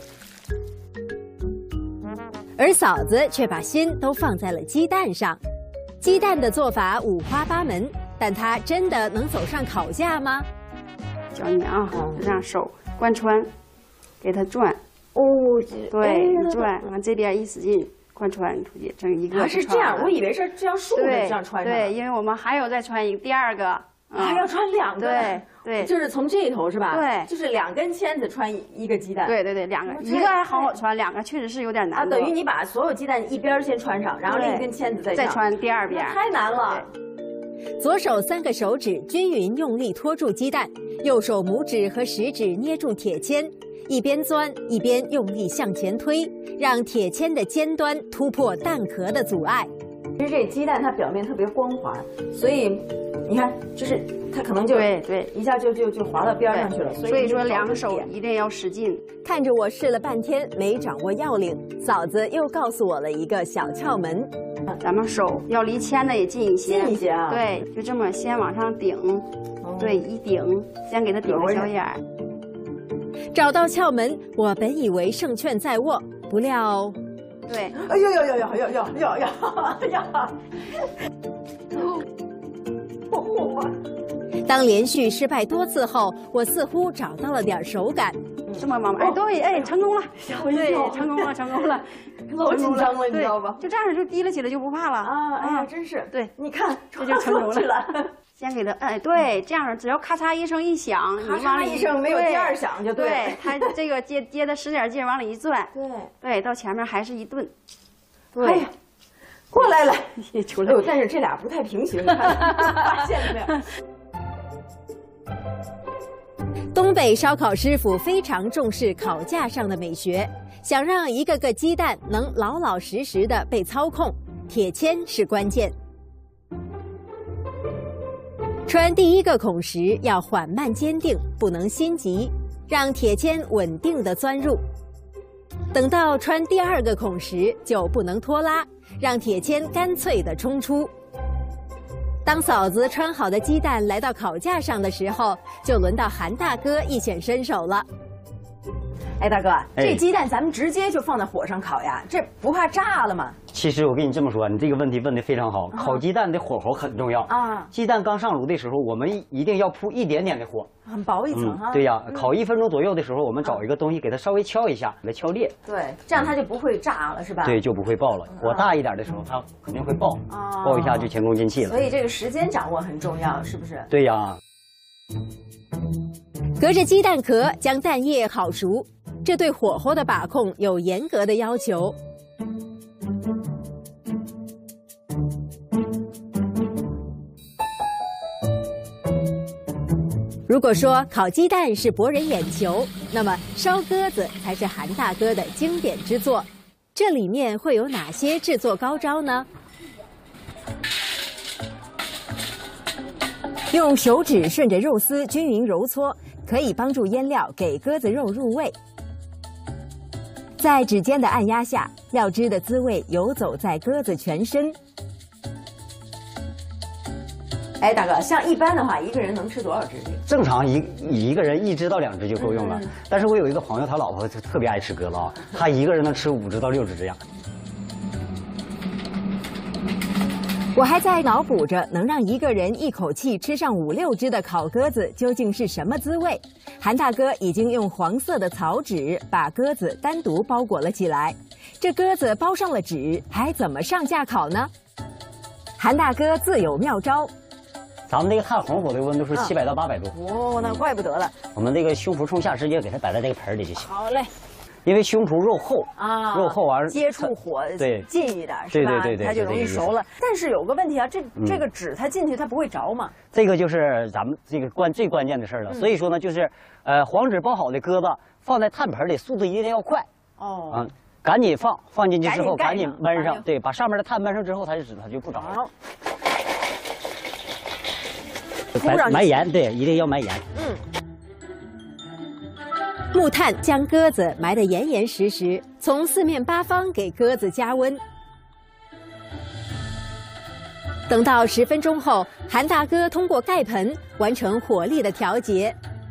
而嫂子却把心都放在了鸡蛋上，鸡蛋的做法五花八门。但它真的能走上烤架吗？ 教你啊，这样手贯穿，给它转。 哦， 对，一转，往这边一使劲，贯穿出去，整一个。 啊，是这样，我以为是这样竖着这样穿上。 对，因为我们还有再穿一个第二个， 还要穿两个。 对对， 就是从这头是吧？ 对， 就是两根签子穿一个鸡蛋。 对对对，两个，一个还好好穿，两个确实是有点难。 啊，等于你把所有鸡蛋一边先穿上，然后另一根签子再再穿第二边， 太难了。 左手三个手指均匀用力托住鸡蛋，右手拇指和食指捏住铁签，一边钻一边用力向前推，让铁签的尖端突破蛋壳的阻碍。 其实这鸡蛋它表面特别光滑，所以你看，就是它可能就对对一下就就就滑到边上去了。 所以说两手一定要使劲。 看着我试了半天没掌握要领，嫂子又告诉我了一个小窍门。 咱们手要离签的也近一些， 近一些啊。 对，就这么先往上顶，哦、对，一顶，先给它顶个小眼儿。 找到窍门，我本以为胜券在握，不料， 对， 哎呦呦呦呦呦呦呦呦呦！ 当连续失败多次后，我似乎找到了点手感。 这么忙，哎，对，哎，成功了，对，成功了，成功了。 老紧张了，你知道吧？ 就这样就提了起来，就不怕了啊！哎呀，真是， 对， 你看这就成功了。先给它，哎，对，这样只要咔嚓一声一响， 咔嚓一声没有第二响就对。 对，它这个接接的使点劲，往里一转， 对， 对，到前面还是一顿。 哎呀，过来了， 出来。 但是这俩不太平行，你看，发现了没有？ 东北烧烤师傅非常重视烤架上的美学，想让一个个鸡蛋能老老实实的被操控，铁签是关键。穿第一个孔时要缓慢坚定，不能心急，让铁签稳定的钻入。等到穿第二个孔时就不能拖拉，让铁签干脆的冲出。当嫂子穿好的鸡蛋来到烤架上的时候，就轮到韩大哥一显身手了。 哎，大哥，这鸡蛋咱们直接就放在火上烤呀，这不怕炸了吗？ 其实我跟你这么说，你这个问题问得非常好。烤鸡蛋的火候很重要啊。鸡蛋刚上炉的时候，我们一定要铺一点点的火， 很薄一层哈。 对呀，烤一分钟左右的时候，我们找一个东西给它稍微敲一下，给它敲裂。 对，这样它就不会炸了，是吧？ 对，就不会爆了。火大一点的时候，它肯定会爆，爆一下就前功尽弃了。 所以这个时间掌握很重要，是不是？ 对呀。 隔着鸡蛋壳将蛋液烤熟。这对火候的把控有严格的要求。如果说烤鸡蛋是博人眼球，那么烧鸽子才是韩大哥的经典之作。这里面会有哪些制作高招呢？用手指顺着肉丝均匀揉搓，可以帮助腌料给鸽子肉入味。在指尖的按压下，料汁的滋味游走在鸽子全身。 哎，大哥，像一般的话，一个人能吃多少只？ 正常一一个人一只到两只就够用了。嗯、但是我有一个朋友，他老婆就特别爱吃鸽子啊，他一个人能吃五只到六只这样。 我还在脑补着能让一个人一口气吃上五六只的烤鸽子究竟是什么滋味。韩大哥已经用黄色的草纸把鸽子单独包裹了起来。这鸽子包上了纸，还怎么上架烤呢？韩大哥自有妙招。 咱们这个炭红火的温度是七百到八百度。 哦，那怪不得了。 我们这个胸脯冲下，直接给它摆在这个盆里就行。 好嘞。 因为胸脯肉厚啊， 肉厚完接触火对近一点是吧？ 对对对对， 它就容易熟了。但是有个问题啊，这这个纸它进去它不会着吗？ 这个就是咱们这个关最关键的事了。所以说呢，就是呃黄纸包好的鸽子放在炭盆里，速度一定要快。哦。啊，赶紧放，放进去之后赶紧焖上，对，把上面的炭焖上之后，它就纸它就不着了。埋埋盐，对，一定要埋盐。嗯。 木炭将鸽子埋得严严实实，从四面八方给鸽子加温。等到十分钟后，韩大哥通过盖盆完成火力的调节。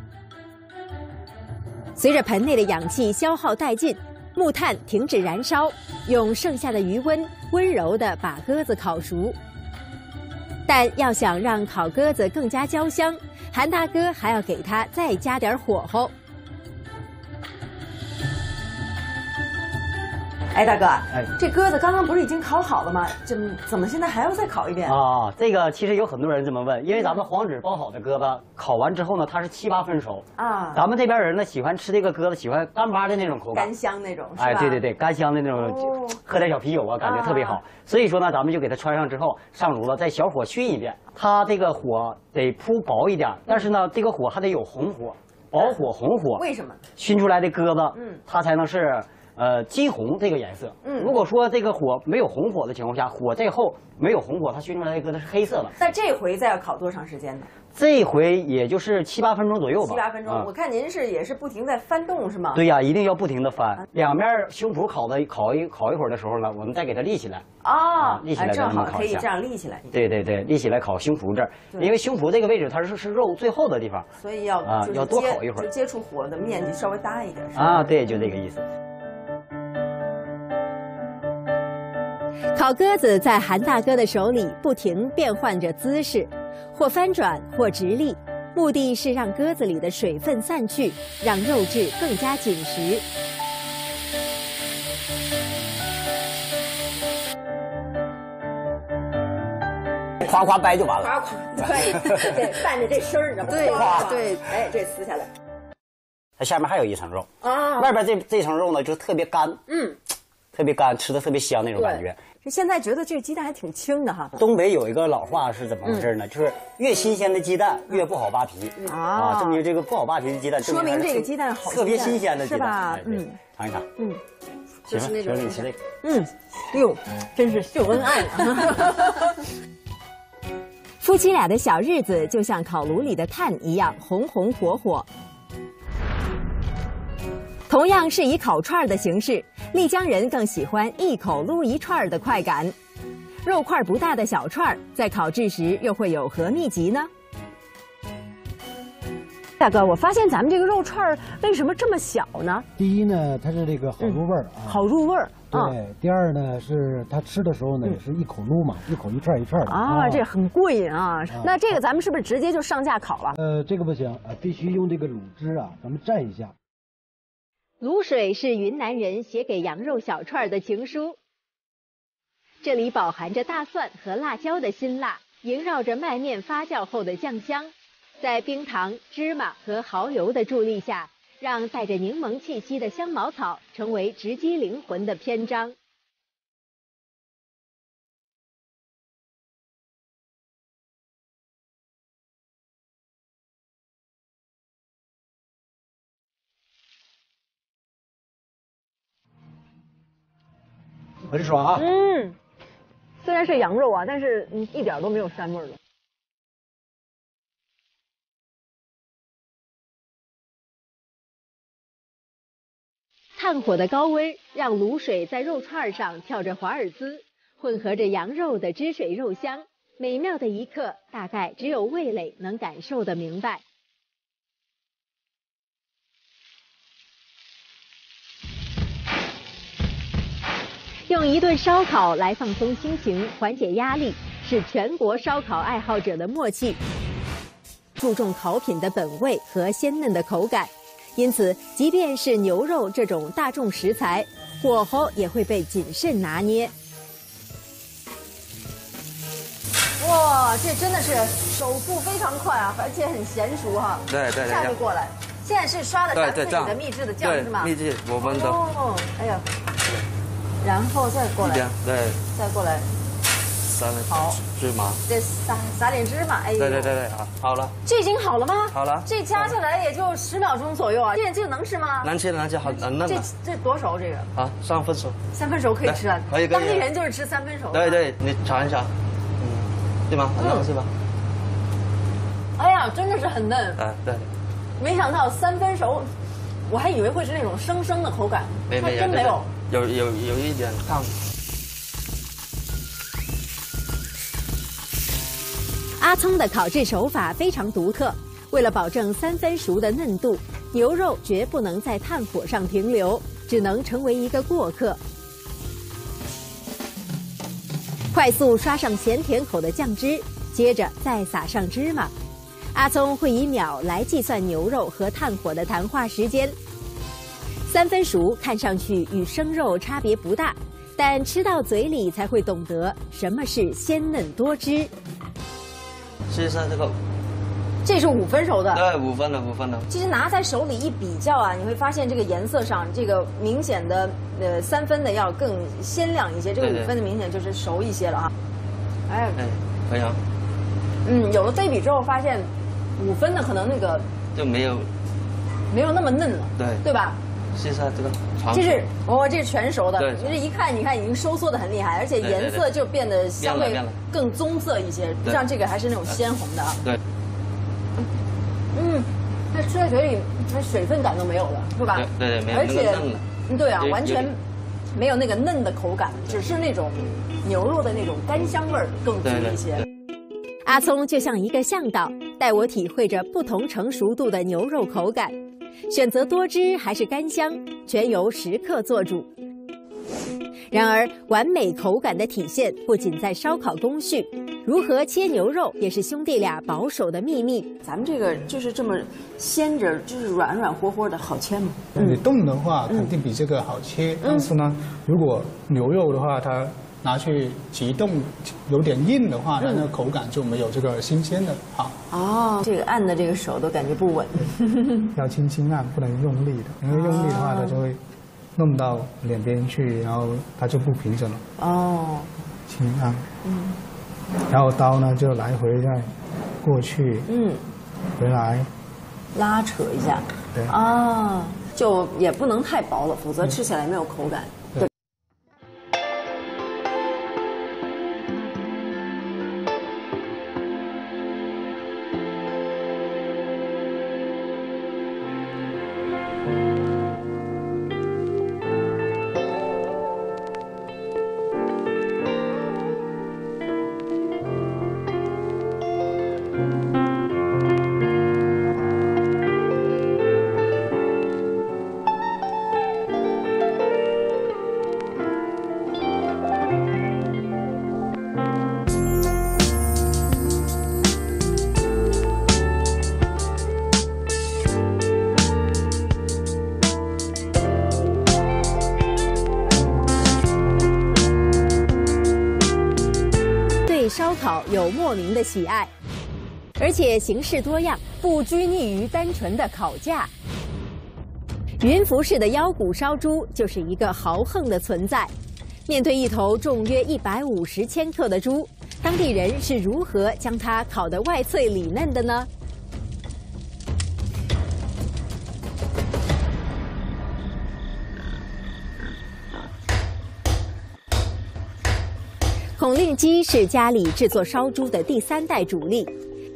随着盆内的氧气消耗殆尽，木炭停止燃烧，用剩下的余温温柔地把鸽子烤熟。但要想让烤鸽子更加焦香，韩大哥还要给它再加点火候。 哎，大哥，哎，这鸽子刚刚不是已经烤好了吗？怎么怎么现在还要再烤一遍啊？这个其实有很多人这么问，因为咱们黄纸包好的鸽子烤完之后呢，它是七八分熟啊。咱们这边人呢喜欢吃这个鸽子，喜欢干巴的那种口感， 干香那种，是吧？ 哎，对对对，干香的那种，哦、喝点小啤酒啊，感觉特别好。啊、所以说呢，咱们就给它穿上之后上炉了，再小火熏一遍。它这个火得铺薄一点，但是呢，这个火还得有红火，薄火红火。 为什么？ 熏出来的鸽子，嗯，它才能是。呃，金红这个颜色，嗯，如果说这个火没有红火的情况下，火再厚没有红火，它熏出来的鸽子是黑色的。 那这回再要烤多长时间呢？ 这回也就是七八分钟左右吧。 七八分钟，嗯、我看您是也是不停在翻动是吗？ 对呀，一定要不停的翻。啊、两面胸脯烤的烤一烤一会儿的时候呢，我们再给它立起来。 哦，啊、 立起来正好可以这样立起来。 对对对，立起来烤胸脯这儿，因为胸脯这个位置它是是肉最厚的地方， 所以要啊要多烤一会儿， 就接触火的面积稍微大一点。 啊，对，就这个意思。 烤鸽子在韩大哥的手里不停变换着姿势，或翻转，或直立，目的是让鸽子里的水分散去，让肉质更加紧实。 夸夸掰就完了。 夸夸，对对，伴着这声儿，你知道吗？对对，哎，这撕下来。 它下面还有一层肉啊，外边这这层肉呢就特别干，嗯，特别干，吃的特别香那种感觉。 现在觉得这个鸡蛋还挺轻的哈。 东北有一个老话是怎么回事呢？嗯、就是越新鲜的鸡蛋越不好扒皮、嗯、啊，证明这个不好扒皮的鸡蛋， 说明这个鸡蛋好， 特别新鲜的鸡蛋， 是吧？ 嗯，尝一尝，嗯， 就是那种你吃这个， 嗯，哟，真是秀恩爱啊！ 夫妻俩的小日子就像烤炉里的炭一样红红火火。同样是以烤串的形式，丽江人更喜欢一口撸一串的快感。肉块不大的小串在烤制时又会有何秘籍呢？ 大哥，我发现咱们这个肉串为什么这么小呢？ 第一呢，它是这个好入味儿、嗯、 啊，好入味儿。 对，啊、第二呢是它吃的时候呢、嗯、也是一口撸嘛，一口一串一串的啊，啊这很过瘾啊。啊那这个咱们是不是直接就上架烤了？ 呃，这个不行啊，必须用这个卤汁啊，咱们蘸一下。 卤水是云南人写给羊肉小串的情书，这里饱含着大蒜和辣椒的辛辣，萦绕着麦面发酵后的酱香，在冰糖、芝麻和蚝油的助力下，让带着柠檬气息的香茅草成为直击灵魂的篇章。 很爽啊！ 嗯，虽然是羊肉啊，但是嗯一点都没有膻味了。 炭火的高温让卤水在肉串上跳着华尔兹，混合着羊肉的汁水肉香，美妙的一刻，大概只有味蕾能感受得明白。用一顿烧烤来放松心情，缓解压力， 是全国烧烤爱好者的默契，注重烤品的本味和鲜嫩的口感。因此，即便是牛肉这种大众食材，火候也会被谨慎拿捏。 哇，这真的是手速非常快啊，而且很娴熟哈。 对对对。 一下就过来。现在是刷的咱自己的秘制的酱是吗？ 秘制我们的。 哦，哎呀。然后再过来。 对。 再过来。 撒点好芝麻。 对，撒撒点芝麻，哎。 对对对对，好，好了。 这已经好了吗？ 好了。 这加起来也就十秒钟左右啊，这这个能吃吗？ 能吃能吃，好嫩的。 这这多熟这个？ 啊，三分熟。 三分熟可以吃啊。 可以可以。 当地人就是吃三分熟。 对对，你尝一下。嗯，对吗？很嫩是吧？ 哎呀，真的是很嫩。 哎，对。 没想到三分熟，我还以为会是那种生生的口感， 没没真没有。 有有有一点烫。 阿聪的烤制手法非常独特，为了保证三分熟的嫩度，牛肉绝不能在炭火上停留，只能成为一个过客。快速刷上咸甜口的酱汁，接着再撒上芝麻。阿聪会以秒来计算牛肉和炭火的谈话时间。三分熟看上去与生肉差别不大，但吃到嘴里才会懂得什么是鲜嫩多汁。 试一下这个， 这是五分熟的。 对，五分的，五分的。 其实拿在手里一比较啊，你会发现这个颜色上，这个明显的呃三分的要更鲜亮一些，这个五分的明显就是熟一些了哈。哎， 哎，可以啊。 嗯，有了对比之后发现，五分的可能那个就没有没有那么嫩了，对对吧？ 试一下这个， 这是哦，这是全熟的， 对， 这一看你看已经收缩的很厉害，而且颜色就变得相对更棕色一些，不像这个还是那种鲜红的啊。 对。 嗯，那吃在嘴里，那水分感都没有了，是吧？ 对对，没有。 而且，对啊，完全没有那个嫩的口感，只是那种牛肉的那种干香味儿更足一些。 阿聪就像一个向导，带我体会着不同成熟度的牛肉口感。选择多汁还是干香，全由食客做主。然而，完美口感的体现不仅在烧烤工序，如何切牛肉也是兄弟俩保守的秘密。 咱们这个就是这么鲜着，就是软软和和的，好切吗？ 你冻的话，肯定比这个好切。但是呢，如果牛肉的话，它拿去急冻，有点硬的话，那那口感就没有这个新鲜的好。 哦，这个按的这个手都感觉不稳。 要轻轻按，不能用力的，因为用力的话，它就会弄到两边去，然后它就不平整了。哦，轻按。嗯。然后刀呢，就来回再过去，嗯，回来， 拉扯一下。 对。 啊，就也不能太薄了，否则吃起来没有口感。 对。 烧烤有莫名的喜爱，而且形式多样，不拘泥于单纯的烤架。云浮式的腰骨烧猪就是一个豪横的存在。面对一头重约一百五十千克的猪，当地人是如何将它烤得外脆里嫩的呢？孔令基是家里制作烧猪的第三代主力，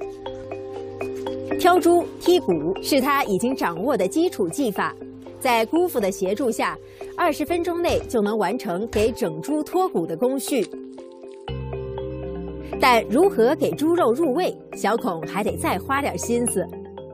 挑猪、剔骨是他已经掌握的基础技法。在姑父的协助下，二十分钟内就能完成给整猪脱骨的工序。但如何给猪肉入味，小孔还得再花点心思。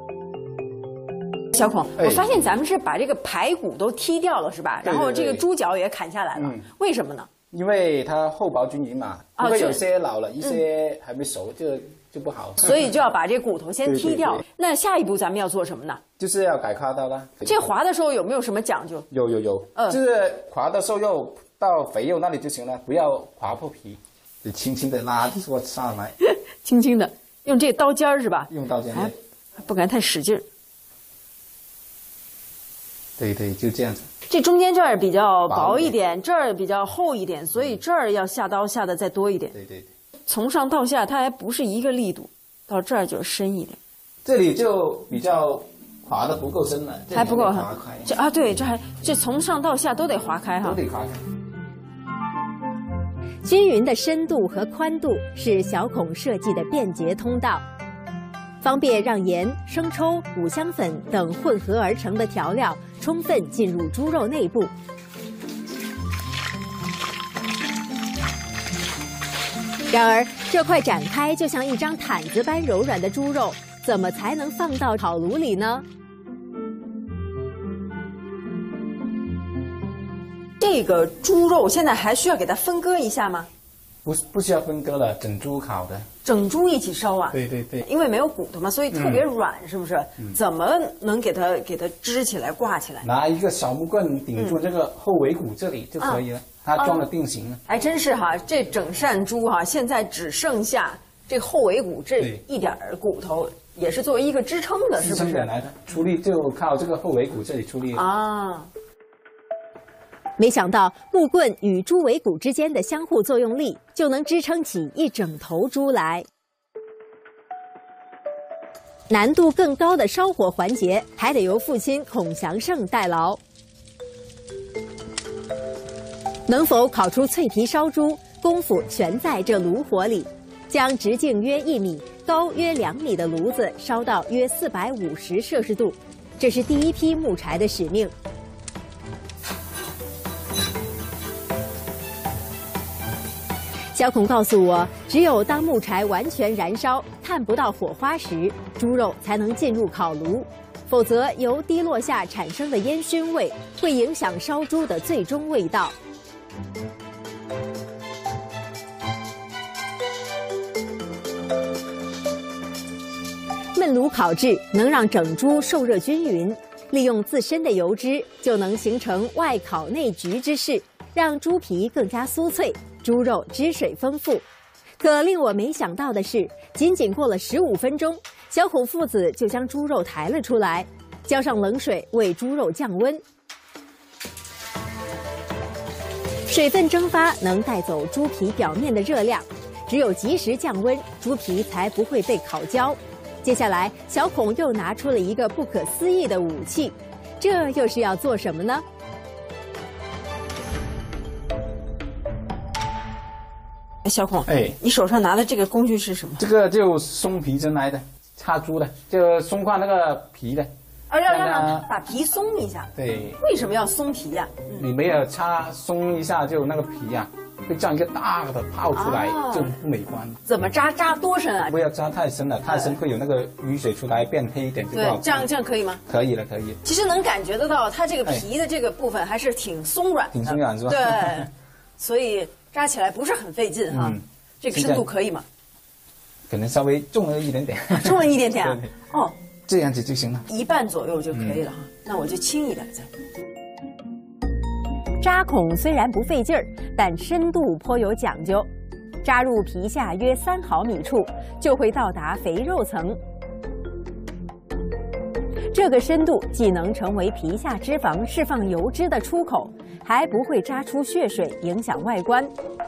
小孔，我发现咱们是把这个排骨都剔掉了，是吧？然后这个猪脚也砍下来了，为什么呢？ 因为它厚薄均匀嘛， 啊不会有些老了，一些还没熟，就就不好。 所以就要把这骨头先剔掉。 对对对那下一步咱们要做什么呢？ 就是要改夸刀啦。 这划的时候有没有什么讲究？ 有有有， 嗯， 就是划到瘦肉到肥肉那里就行了，不要划破皮，你轻轻的拉过上来， 轻轻的用这刀尖儿是吧？ 用刀尖， 哎，不敢太使劲儿。 对对，就这样子。 这中间这儿比较薄一点，这儿比较厚一点，所以这儿要下刀下的再多一点。 对对对， 从上到下它还不是一个力度，到这儿就深一点。 这里就比较划的不够深了， 还不够划开。 这啊，对，这还这从上到下都得划开哈， 都得划开。 均匀的深度和宽度是小孔设计的便捷通道，方便让盐、生抽、五香粉等混合而成的调料充分进入猪肉内部。然而，这块展开就像一张毯子般柔软的猪肉，怎么才能放到烤炉里呢？ 这个猪肉现在还需要给它分割一下吗？ 不不需要分割了，整猪烤的。 整猪一起烧啊？ 对对对。 因为没有骨头嘛，所以特别软，嗯、是不是？嗯、怎么能给它给它支起来、挂起来？ 拿一个小木棍顶住这个后尾骨这里就可以了，嗯、它装了定型了。 还、啊、真是哈，这整扇猪哈，现在只剩下这后尾骨这一点儿骨头，也是作为一个支撑的，是不是？ 支撑来的，出力就靠这个后尾骨这里出力啊。 没想到木棍与猪尾骨之间的相互作用力，就能支撑起一整头猪来。难度更高的烧火环节，还得由父亲孔祥胜代劳。能否烤出脆皮烧猪，功夫全在这炉火里。将直径约一米、高约两米的炉子烧到约四百五十摄氏度，这是第一批木柴的使命。小孔告诉我，只有当木柴完全燃烧、看不到火花时，猪肉才能进入烤炉，否则由滴落下产生的烟熏味会影响烧猪的最终味道。焖炉烤制能让整猪受热均匀，利用自身的油脂，就能形成外烤内焗之势，让猪皮更加酥脆。猪肉汁水丰富，可令我没想到的是，仅仅过了十五分钟，小孔父子就将猪肉抬了出来，浇上冷水为猪肉降温。水分蒸发能带走猪皮表面的热量，只有及时降温，猪皮才不会被烤焦。接下来，小孔又拿出了一个不可思议的武器，这又是要做什么呢？ 小孔，哎，你手上拿的这个工具是什么？ 这个就松皮针来的，插猪的，就松化那个皮的。 啊，要让它把皮松一下。 对。 为什么要松皮呀、啊？ 你没有插松一下，就那个皮呀、啊，会这样一个大的泡出来，啊、就不美观。 怎么扎？扎多深啊？ 不要扎太深了，太深会有那个雨水出来变黑一点就不好。 对，这样这样可以吗？ 可以了，可以。 其实能感觉得到，它这个皮的这个部分还是挺松软的。 挺松软是吧？ 对，所以扎起来不是很费劲哈。嗯这个深度可以吗？ 可能稍微重了一点点， 重了一点点啊。哦， 这样子就行了， 一半左右就可以了哈。嗯、那我就轻一点再。 扎孔虽然不费劲儿，但深度颇有讲究。扎入皮下约三毫米处，就会到达肥肉层。这个深度既能成为皮下脂肪释放油脂的出口，还不会扎出血水，影响外观。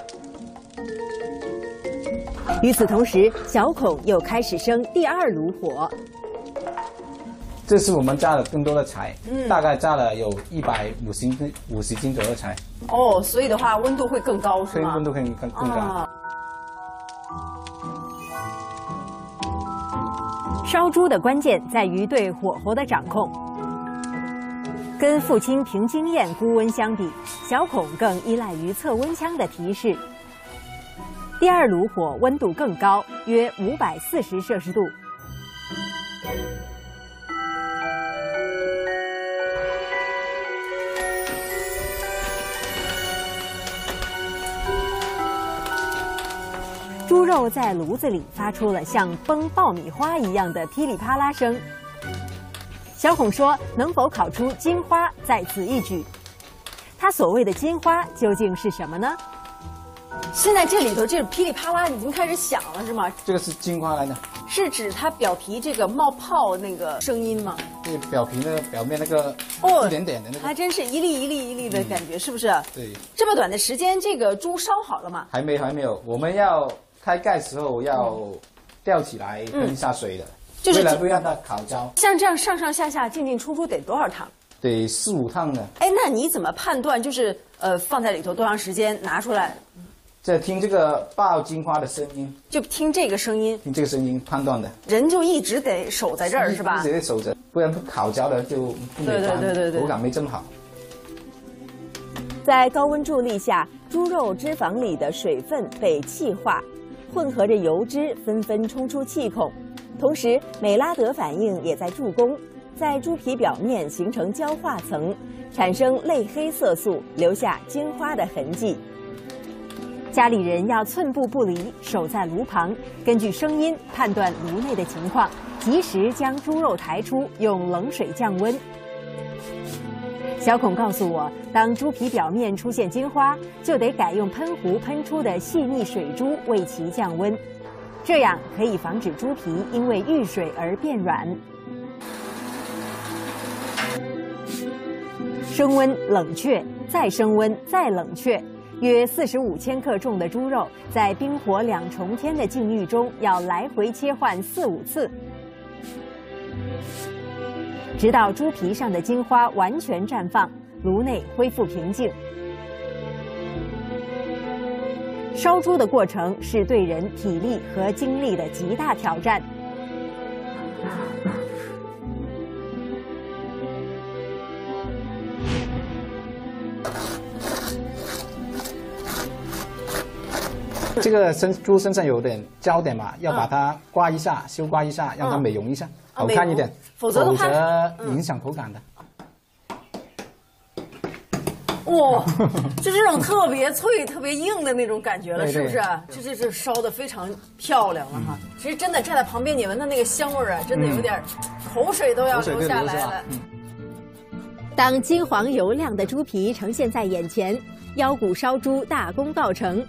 与此同时，小孔又开始生第二炉火。 这是我们加了更多的柴，嗯、大概加了有一百五十斤五十斤左右的柴。 哦，所以的话温度会更高，是吗？ 对，温度会更更高。啊、 烧猪的关键在于对火候的掌控。跟父亲凭经验估温相比，小孔更依赖于测温枪的提示。第二炉火温度更高，约五百四十摄氏度。 猪肉在炉子里发出了像崩爆米花一样的噼里啪啦声。小孔说：“能否烤出金花，在此一举。”他所谓的金花究竟是什么呢？现在这里头这噼里啪啦已经开始响了，是吗？ 这个是金花来的， 是指它表皮这个冒泡那个声音吗？ 对，表皮那个表面那个哦， 一点点的那个， 还真是一粒一粒一粒的感觉，嗯、是不是？ 对。 这么短的时间，这个猪烧好了吗？ 还没，还没有。我们要开盖时候要吊起来喷一下水的，嗯、就是为了不让它烤焦。 像这样上上下下进进出出得多少趟？ 得四五趟呢。 哎，那你怎么判断？就是呃，放在里头多长时间拿出来？ 在听这个爆金花的声音， 就听这个声音， 听这个声音判断的。 人就一直得守在这儿，是吧？ 一直得守着，不然烤焦了就不美观， 对对对对， 口感没这么好。 在高温助力下，猪肉脂肪里的水分被气化，混合着油脂纷纷冲出气孔，同时美拉德反应也在助攻，在猪皮表面形成焦化层，产生类黑色素，留下金花的痕迹。家里人要寸步不离，守在炉旁，根据声音判断炉内的情况，及时将猪肉抬出，用冷水降温。小孔告诉我，当猪皮表面出现金花，就得改用喷壶喷出的细腻水珠为其降温，这样可以防止猪皮因为遇水而变软。升温冷却，再升温再冷却。约四十五千克重的猪肉，在冰火两重天的境遇中，要来回切换四五次，直到猪皮上的金花完全绽放，炉内恢复平静。烧猪的过程是对人体力和精力的极大挑战。 这个身猪身上有点焦点嘛，要把它刮一下，修刮一下，让它美容一下，好看一点， 否则的话影响口感的。 哇，就这种特别脆、特别硬的那种感觉了，是不是？这这这烧的非常漂亮了哈。其实真的站在旁边，你闻到那个香味儿啊，真的有点口水都要流下来了。 当金黄油亮的猪皮呈现在眼前，腰骨烧猪大功告成。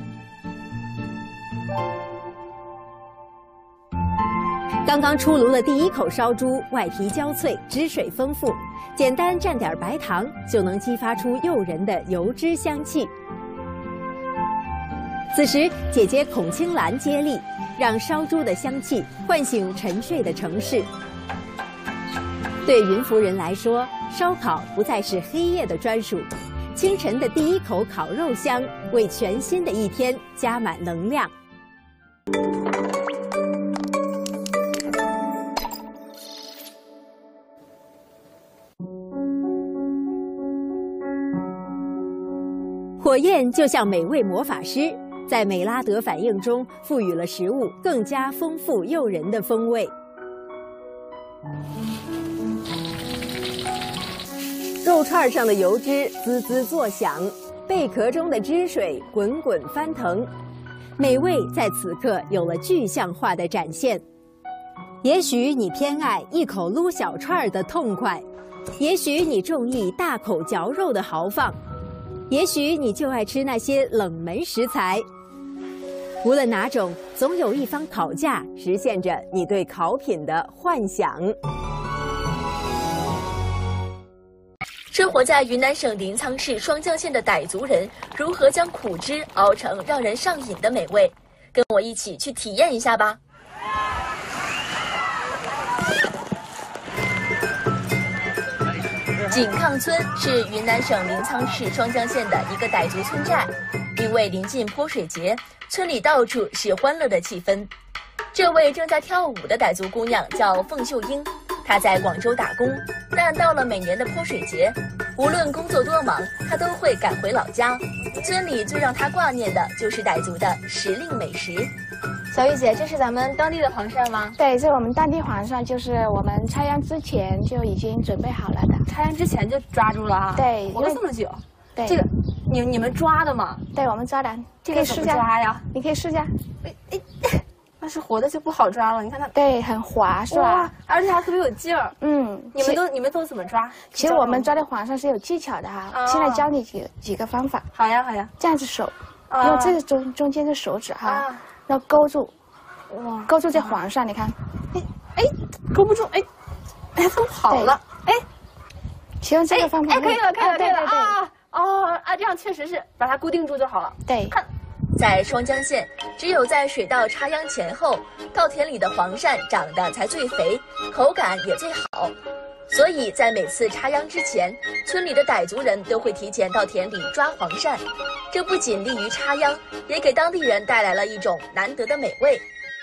刚刚出炉的第一口烧猪，外皮焦脆，汁水丰富，简单蘸点白糖就能激发出诱人的油脂香气。此时，姐姐孔青兰接力，让烧猪的香气唤醒沉睡的城市。对云浮人来说，烧烤不再是黑夜的专属，清晨的第一口烤肉香，为全新的一天加满能量。火焰就像美味魔法师，在美拉德反应中赋予了食物更加丰富诱人的风味。肉串上的油脂滋滋作响，贝壳中的汁水滚滚翻腾，美味在此刻有了具象化的展现。也许你偏爱一口撸小串的痛快，也许你中意大口嚼肉的豪放，也许你就爱吃那些冷门食材。无论哪种，总有一方烤架实现着你对烤品的幻想。 生活在云南省临沧市双江县的傣族人，如何将苦汁熬成让人上瘾的美味？跟我一起去体验一下吧。井抗村是云南省临沧市双江县的一个傣族村寨，因为临近泼水节，村里到处是欢乐的气氛。这位正在跳舞的傣族姑娘叫凤秀英，她在广州打工，但到了每年的泼水节，无论工作多忙，她都会赶回老家。村里最让她挂念的就是傣族的时令美食。 小玉姐，这是咱们当地的黄鳝吗？对，这是我们当地黄鳝，就是我们插秧之前就已经准备好了的。 插秧之前就抓住了啊？ 对， 活了这么久。 对， 这个你你们抓的吗？对，我们抓的。这个怎么抓呀？你可以试一下。哎哎，那是活的就不好抓了。你看它，对，很滑是吧？而且还特别有劲儿。嗯，你们都你们都怎么抓？其实我们抓的黄鳝是有技巧的哈。现在教你几几个方法。好呀好呀。这样子手，用这个中中间的手指哈，要勾住，哇，勾住这黄鳝，你看，哎哎，勾不住，哎，哎，它跑了，哎。使用这个方法，哎，可以了，可以了，可以了啊！哦啊，这样确实是把它固定住就好了。对，看， 在双江县，只有在水稻插秧前后，稻田里的黄鳝长得才最肥，口感也最好。所以在每次插秧之前，村里的傣族人都会提前到田里抓黄鳝。这不仅利于插秧，也给当地人带来了一种难得的美味。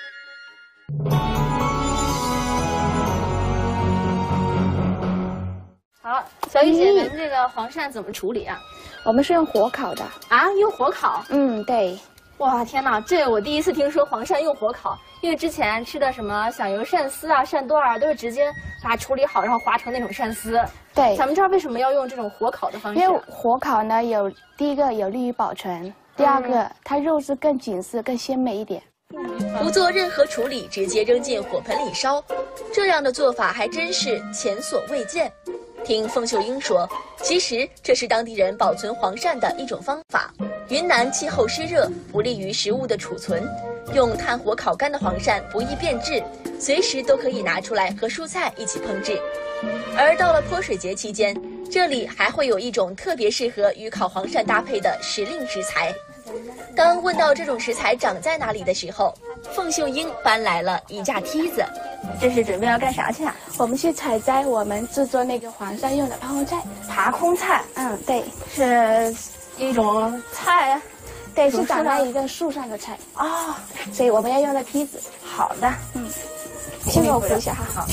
好，小玉姐，你们这个黄鳝怎么处理啊？我们是用火烤的啊，用火烤？嗯，对。哇，天哪，这我第一次听说黄鳝用火烤，因为之前吃的什么响油鳝丝啊、鳝段啊，都是直接把它处理好，然后划成那种鳝丝。对，咱们这儿为什么要用这种火烤的方式？因为火烤呢，有第一个有利于保存，第二个、嗯、它肉质更紧实、更鲜美一点。 不做任何处理，直接扔进火盆里烧，这样的做法还真是前所未见。听凤秀英说，其实这是当地人保存黄鳝的一种方法。云南气候湿热，不利于食物的储存，用炭火烤干的黄鳝不易变质，随时都可以拿出来和蔬菜一起烹制。而到了泼水节期间，这里还会有一种特别适合与烤黄鳝搭配的时令食材。当问到这种食材长在哪里的时候，凤秀英搬来了一架梯子。这是准备要干啥去啊？ 我们去采摘我们制作那个黄鳝用的爬空菜。爬空菜，嗯，对，是一种菜，对，是长在一个树上的菜啊、哦，所以我们要用的梯子。好的，嗯，先给我扶一下哈。好，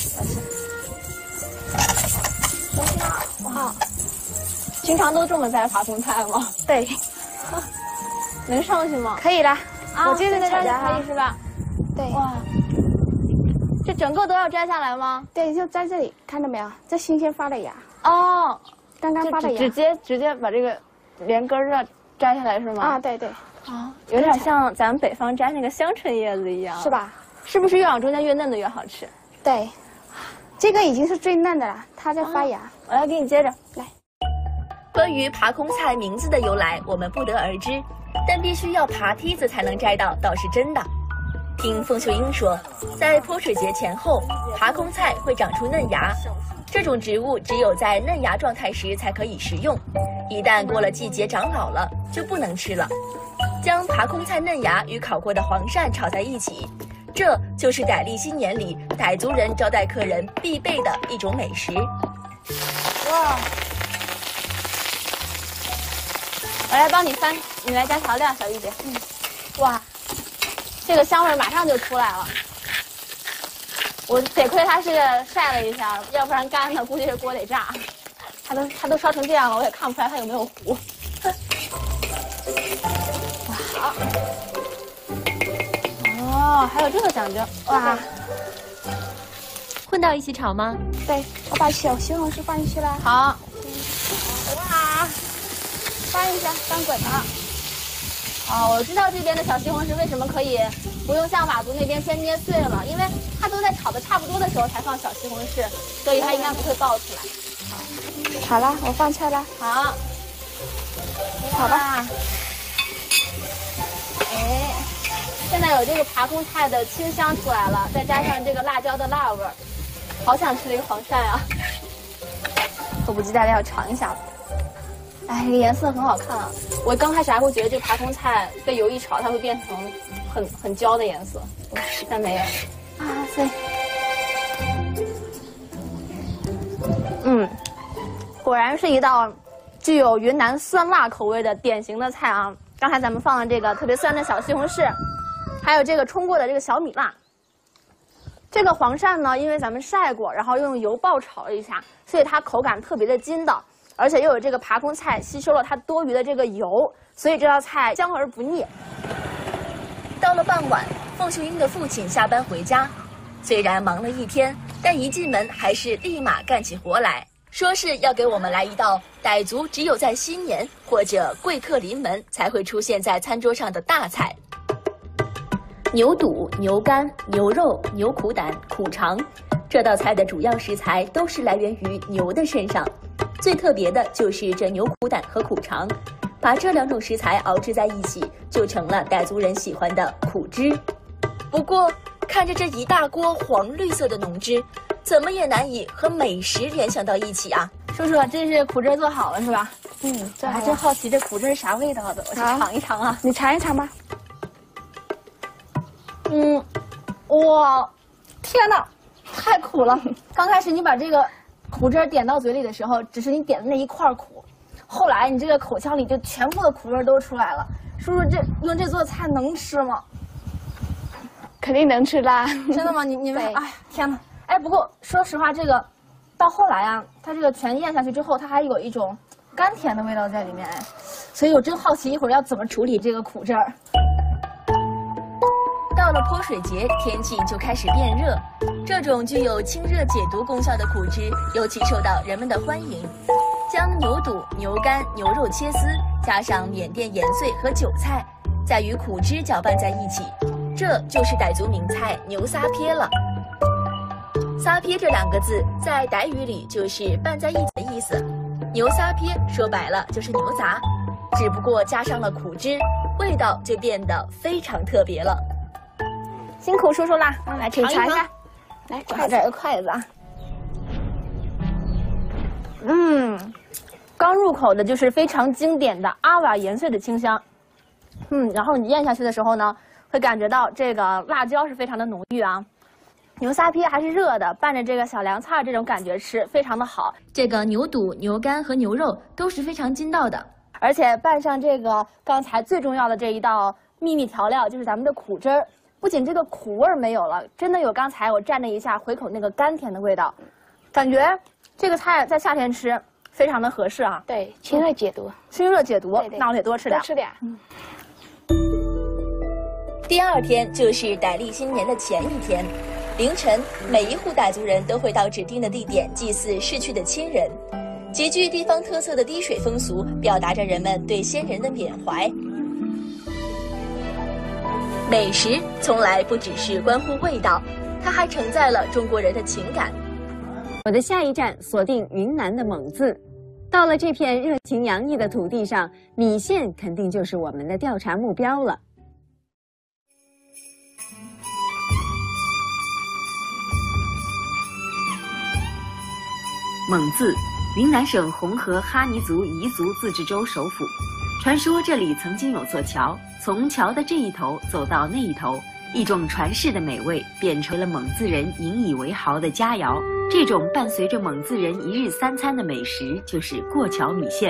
哇，平常都这么摘爬空菜吗？对。能上去吗？可以的，啊、我这个在这儿可以是吧？对。哇，这整个都要摘下来吗？对，就在这里，看到没有？这新鲜发的芽。哦，刚刚发的芽。直接直接把这个连根儿上摘下来是吗？啊，对对。啊，有点像咱们北方摘那个香椿叶子一样，是吧？是不是越往中间越嫩的越好吃？对，这个已经是最嫩的了，它在发芽。啊、我要给你接着来。 关于爬空菜名字的由来，我们不得而知。但必须要爬梯子才能摘到，倒是真的。听凤秀英说，在泼水节前后，爬空菜会长出嫩芽，这种植物只有在嫩芽状态时才可以食用，一旦过了季节长老了，就不能吃了。将爬空菜嫩芽与烤过的黄鳝炒在一起，这就是傣历新年里傣族人招待客人必备的一种美食。哇！我来帮你翻，你来加调料，小玉姐。嗯，哇，这个香味马上就出来了。我得亏它是晒了一下，要不然干的估计这锅得炸。它都它都烧成这样了，我也看不出来它有没有糊。哇，好。哦，还有这个讲究。哇， 混到一起炒吗？ 对，我把小西红柿放进去了。好。哇。翻一下，翻滚啊！哦，我知道这边的小西红柿为什么可以不用像佤族那边先捏碎了，因为它都在炒的差不多的时候才放小西红柿，所以它应该不会爆出来。好，好了，我放菜了。好，好吧。哎，现在有这个爬空菜的清香出来了，再加上这个辣椒的辣味儿，好想吃这个黄鳝啊！迫不及待的要尝一下了。哎，这个颜色很好看啊！我刚开始还会觉得这个爬空菜被油一炒，它会变成很很焦的颜色，但没有。啊，对。嗯，果然是一道具有云南酸辣口味的典型的菜啊！刚才咱们放了这个特别酸的小西红柿，还有这个冲过的这个小米辣。这个黄鳝呢，因为咱们晒过，然后用油爆炒了一下，所以它口感特别的筋道。而且又有这个爬空菜吸收了它多余的这个油，所以这道菜香而不腻。到了傍晚，凤秀英的父亲下班回家，虽然忙了一天，但一进门还是立马干起活来， 说是要给我们来一道傣族只有在新年或者贵客临门才会出现在餐桌上的大菜。牛肚、牛肝、牛肉、牛苦胆、苦肠，这道菜的主要食材都是来源于牛的身上。最特别的就是这牛苦胆和苦肠，把这两种食材熬制在一起，就成了傣族人喜欢的苦汁。不过，看着这一大锅黄绿色的浓汁，怎么也难以和美食联想到一起啊！ 叔叔，这是苦汁做好了是吧？嗯，我还真好奇这苦汁是啥味道的，我去尝一尝啊！你尝一尝吧。嗯，哇，天哪，太苦了！刚开始你把这个苦汁点到嘴里的时候，只是你点的那一块苦，后来你这个口腔里就全部的苦味都出来了。叔叔，这用这做菜能吃吗？肯定能吃啦！真的吗？你你们，哎呀，天哪！哎，不过说实话，这个到后来啊，它这个全咽下去之后，它还有一种甘甜的味道在里面，哎，所以我真好奇一会儿要怎么处理这个苦汁儿。 到了泼水节，天气就开始变热，这种具有清热解毒功效的苦汁尤其受到人们的欢迎。将牛肚、牛肝、牛肉切丝，加上缅甸盐碎和韭菜，再与苦汁搅拌在一起，这就是傣族名菜牛撒撇了。撒撇这两个字在傣语里就是拌在一起的意思，牛撒撇说白了就是牛杂，只不过加上了苦汁，味道就变得非常特别了。 辛苦叔叔啦，来尝一尝，来，快点个筷子啊！嗯，刚入口的就是非常经典的阿瓦盐碎的清香，嗯，然后你咽下去的时候呢，会感觉到这个辣椒是非常的浓郁啊。牛撒撇还是热的，拌着这个小凉菜，这种感觉吃非常的好。 这个牛肚、牛肝和牛肉都是非常筋道的， 而且拌上这个刚才最重要的这一道秘密调料，就是咱们的苦汁儿。不仅这个苦味没有了，真的有刚才我蘸了一下回口那个甘甜的味道，感觉这个菜在夏天吃非常的合适啊。对，清热解毒，清热解毒，对对，那我得多吃点，多吃点。嗯。 第二天就是傣历新年的前一天，凌晨，每一户傣族人都会到指定的地点祭祀逝去的亲人，极具地方特色的滴水风俗，表达着人们对先人的缅怀。美食从来不只是关乎味道，它还承载了中国人的情感。 我的下一站锁定云南的蒙自，到了这片热情洋溢的土地上，米线肯定就是我们的调查目标了。蒙自，云南省红河哈尼族彝族自治州首府。传说这里曾经有座桥，从桥的这一头走到那一头，一种传世的美味变成了蒙自人引以为豪的佳肴。这种伴随着蒙自人一日三餐的美食就是过桥米线。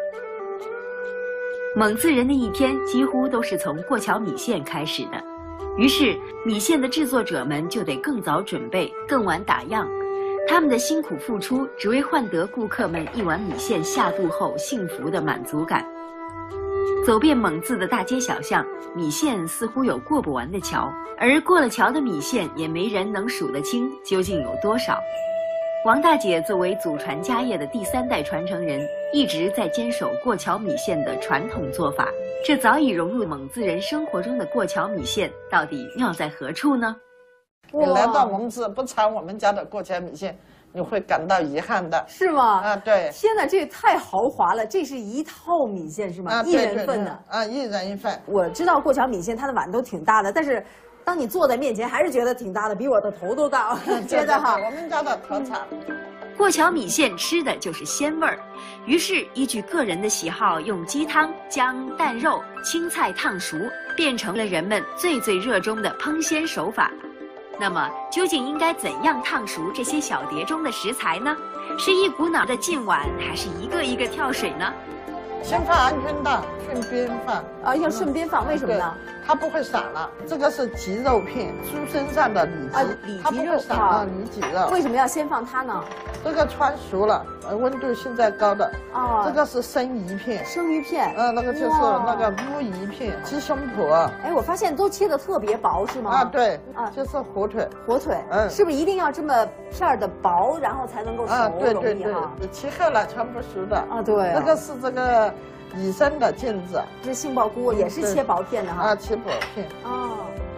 蒙自人的一天几乎都是从过桥米线开始的，于是米线的制作者们就得更早准备，更晚打样。他们的辛苦付出，只为换得顾客们一碗米线下肚后幸福的满足感。走遍蒙自的大街小巷，米线似乎有过不完的桥，而过了桥的米线也没人能数得清究竟有多少。王大姐作为祖传家业的第三代传承人，一直在坚守过桥米线的传统做法。这早已融入蒙自人生活中的过桥米线，到底妙在何处呢？ 你来到蒙自不尝我们家的过桥米线，你会感到遗憾的， 是吗？ 啊，对。 天哪，这也太豪华了！这是一套米线是吗？ 啊， 一人份的。 啊，一人一份。 我知道过桥米线它的碗都挺大的，但是当你坐在面前，还是觉得挺大的，比我的头都大。觉得哈， 我们家的特产。 过桥米线吃的就是鲜味儿，于是依据个人的喜好，用鸡汤将蛋肉、青菜烫熟，变成了人们最最热衷的烹鲜手法。那么，究竟应该怎样烫熟这些小碟中的食材呢？是一股脑的进碗，还是一个一个跳水呢？ 先放鹌鹑蛋，顺边放。 啊，要顺边放，为什么呢？ 它不会散了。这个是脊肉片，猪身上的里脊， 啊，里它不会散啊，里脊肉。 为什么要先放它呢？ 这个穿熟了，呃，温度现在高的。 哦。 这个是生鱼片。 生鱼片。 嗯，那个就是那个乌鱼片，鸡胸脯。 哎，我发现都切的特别薄，是吗？ 啊，对，啊，就是火腿。 火腿。嗯。是不是一定要这么片儿的薄，然后才能够熟？ 啊，对对对，切厚了全不熟的。 啊，对。 那个是这个。野生的腱子， 这杏鲍菇也是切薄片的哈。 啊，切薄片。 哦。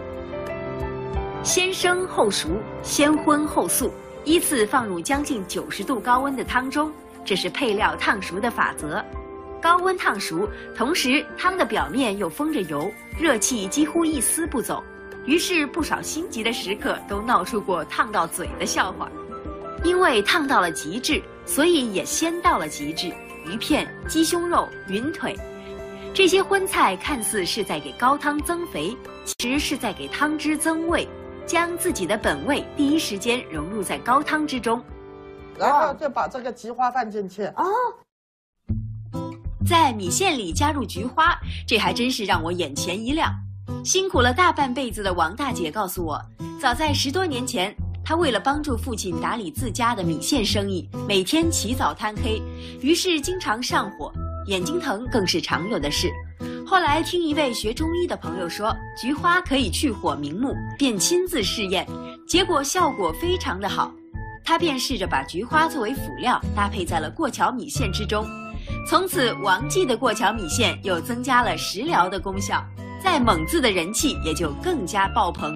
先生后熟，先荤后素，依次放入将近九十度高温的汤中，这是配料烫熟的法则。高温烫熟，同时汤的表面又封着油，热气几乎一丝不走。于是不少心急的食客都闹出过烫到嘴的笑话。因为烫到了极致，所以也鲜到了极致。鱼片、鸡胸肉、云腿，这些荤菜看似是在给高汤增肥，其实是在给汤汁增味，将自己的本味第一时间融入在高汤之中。 然后就把这个菊花放进去。 哦， 在米线里加入菊花，这还真是让我眼前一亮。辛苦了大半辈子的王大姐告诉我，早在十多年前，他为了帮助父亲打理自家的米线生意，每天起早贪黑，于是经常上火，眼睛疼更是常有的事。后来听一位学中医的朋友说，菊花可以去火明目，便亲自试验，结果效果非常的好。他便试着把菊花作为辅料，搭配在了过桥米线之中。从此，王记的过桥米线又增加了食疗的功效，在蒙自的人气也就更加爆棚。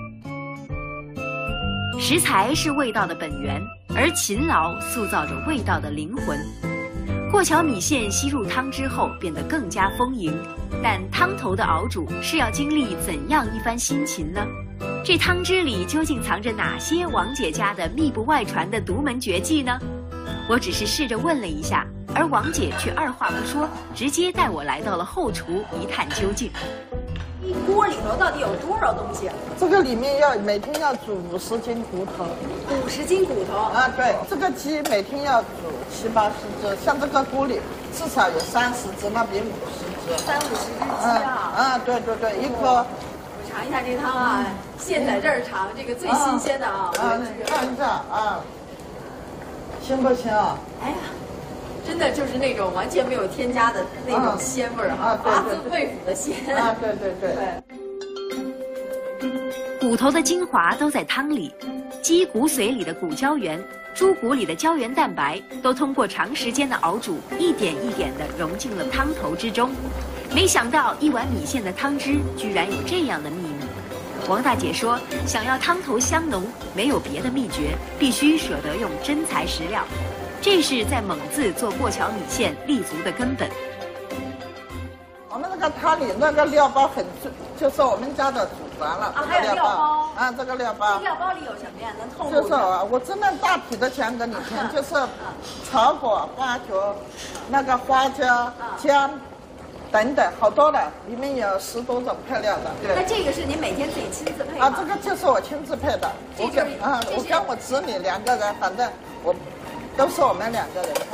食材是味道的本源，而勤劳塑造着味道的灵魂。过桥米线吸入汤之后变得更加丰盈，但汤头的熬煮是要经历怎样一番辛勤呢？这汤汁里究竟藏着哪些王姐家的密不外传的独门绝技呢？我只是试着问了一下，而王姐却二话不说，直接带我来到了后厨一探究竟。 一锅里头到底有多少东西？ 这个里面要每天要煮五十斤骨头， 五十斤骨头啊，对，这个鸡每天要煮七八十只，像这个锅里至少有三十只，那边五十只， 三五十只鸡啊！ 啊，对对对，一颗。 我尝一下这汤啊，现在这儿尝这个最新鲜的啊， 啊，看一下啊，行不行啊？ 哎呀。真的就是那种完全没有添加的那种鲜味儿哈，发自肺腑的鲜啊！对对对。 骨头的精华都在汤里，鸡骨髓里的骨胶原、猪骨里的胶原蛋白，都通过长时间的熬煮，一点一点地融进了汤头之中。没想到一碗米线的汤汁居然有这样的秘密。王大姐说，想要汤头香浓，没有别的秘诀，必须舍得用真材实料。这是在蒙自做过桥米线立足的根本。 我们那个汤里那个料包很重，就是我们家的祖传了。 啊，还有料包啊，这个料包。 料包里有什么呀？能透露？ 就是啊，我真的大体的讲给你听，就是草果、花椒、那个花椒、姜等等，好多的，里面有十多种配料的。 对。那这个是您每天自己亲自配啊，这个就是我亲自配的。 我跟啊，我跟我侄女两个人，反正我。都是我们两个人配。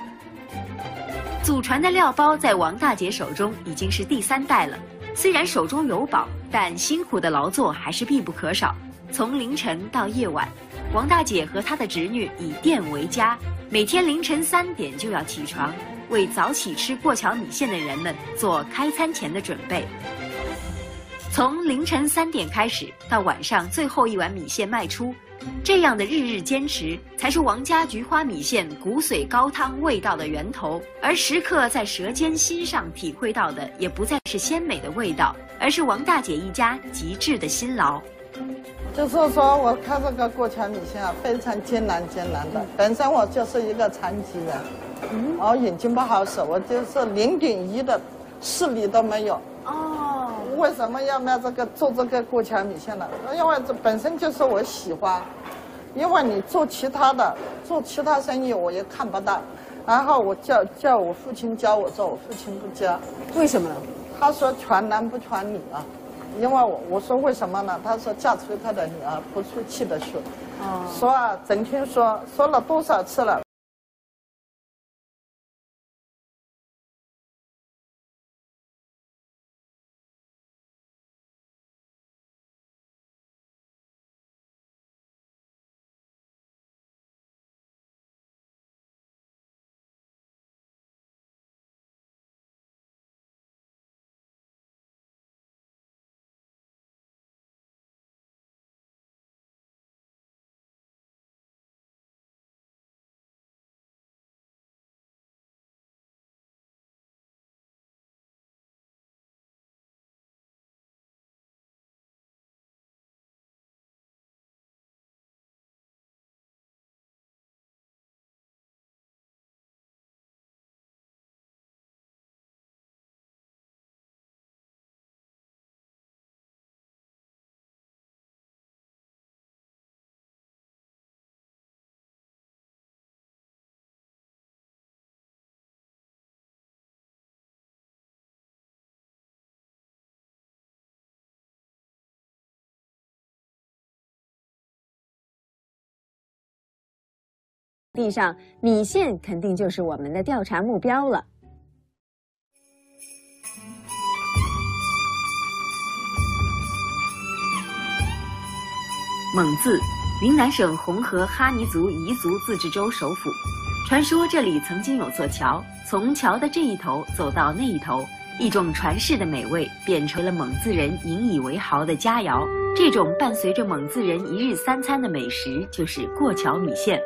祖传的料包在王大姐手中已经是第三代了。虽然手中有宝，但辛苦的劳作还是必不可少。从凌晨到夜晚，王大姐和她的侄女以店为家，每天凌晨三点就要起床，为早起吃过桥米线的人们做开餐前的准备。从凌晨三点开始，到晚上最后一碗米线卖出。这样的日日坚持，才是王家菊花米线骨髓高汤味道的源头。而食客在舌尖心上体会到的，也不再是鲜美的味道，而是王大姐一家极致的辛劳。 就是说，我开这个过桥米线啊，非常艰难艰难的。本身我就是一个残疾人，嗯，我眼睛不好使，我就是零点一的视力都没有。哦。为什么要卖这个做这个过桥米线呢？因为这本身就是我喜欢，因为你做其他的做其他生意我也看不到，然后我叫叫我父亲教我做，我父亲不教。 为什么呢？ 他说传男不传女啊，因为我我说为什么呢？他说嫁出他的女儿不出气的说，哦，说啊整天说说了多少次了。 地上，米线肯定就是我们的调查目标了。蒙自，云南省红河哈尼族彝族自治州首府。传说这里曾经有座桥，从桥的这一头走到那一头，一种传世的美味变成了蒙自人引以为豪的佳肴。这种伴随着蒙自人一日三餐的美食就是过桥米线。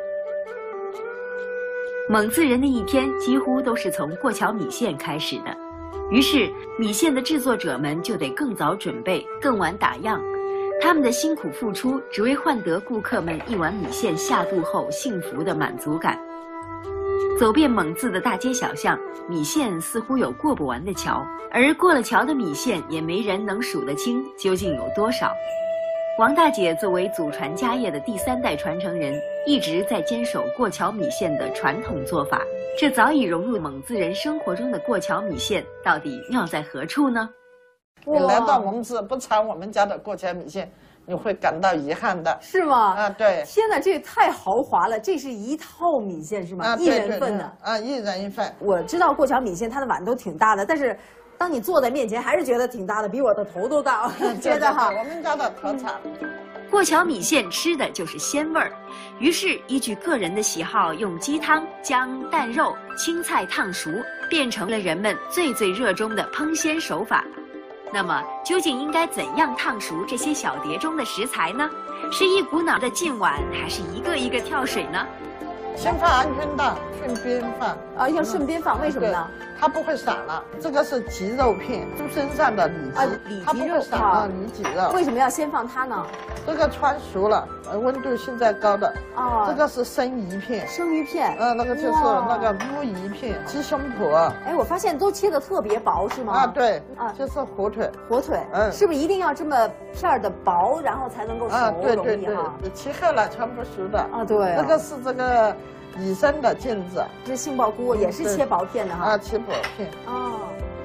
蒙自人的一天几乎都是从过桥米线开始的，于是米线的制作者们就得更早准备，更晚打样。他们的辛苦付出，只为换得顾客们一碗米线下肚后幸福的满足感。走遍蒙自的大街小巷，米线似乎有过不完的桥，而过了桥的米线也没人能数得清究竟有多少。王大姐作为祖传家业的第三代传承人，一直在坚守过桥米线的传统做法。这早已融入蒙自人生活中的过桥米线，到底妙在何处呢？ 你来到蒙自不尝我们家的过桥米线，你会感到遗憾的。 是吗？ 啊，对。 天哪，这也太豪华了！这是一套米线是吗？ 啊， 一人份的。 啊，一人一份。 我知道过桥米线它的碗都挺大的，但是当你坐在面前，还是觉得挺大的，比我的头都大。觉得哈， 我们家的特产。 过桥米线吃的就是鲜味儿，于是依据个人的喜好，用鸡汤将蛋肉、青菜烫熟，变成了人们最最热衷的烹鲜手法。那么，究竟应该怎样烫熟这些小碟中的食材呢？是一股脑的进碗，还是一个一个跳水呢？ 先放鹌鹑蛋，顺边放。 啊，要顺边放，为什么呢？ 它不会散了。这个是脊肉片，猪身上的里脊， 啊，里它不会散啊，里脊肉。 为什么要先放它呢？ 这个穿熟了，呃，温度现在高的。 哦。 这个是生鱼片。 生鱼片。 嗯，那个就是那个乌鱼片，鸡胸脯。 哎，我发现都切的特别薄，是吗？ 啊，对。啊，就是火腿。 火腿。嗯。是不是一定要这么片的薄，然后才能够熟？ 啊，对对对。切厚了全不熟的。 啊，对。 这个是这个。野生的菌子， 这杏鲍菇也是切薄片的哈。 啊，切薄片。 哦。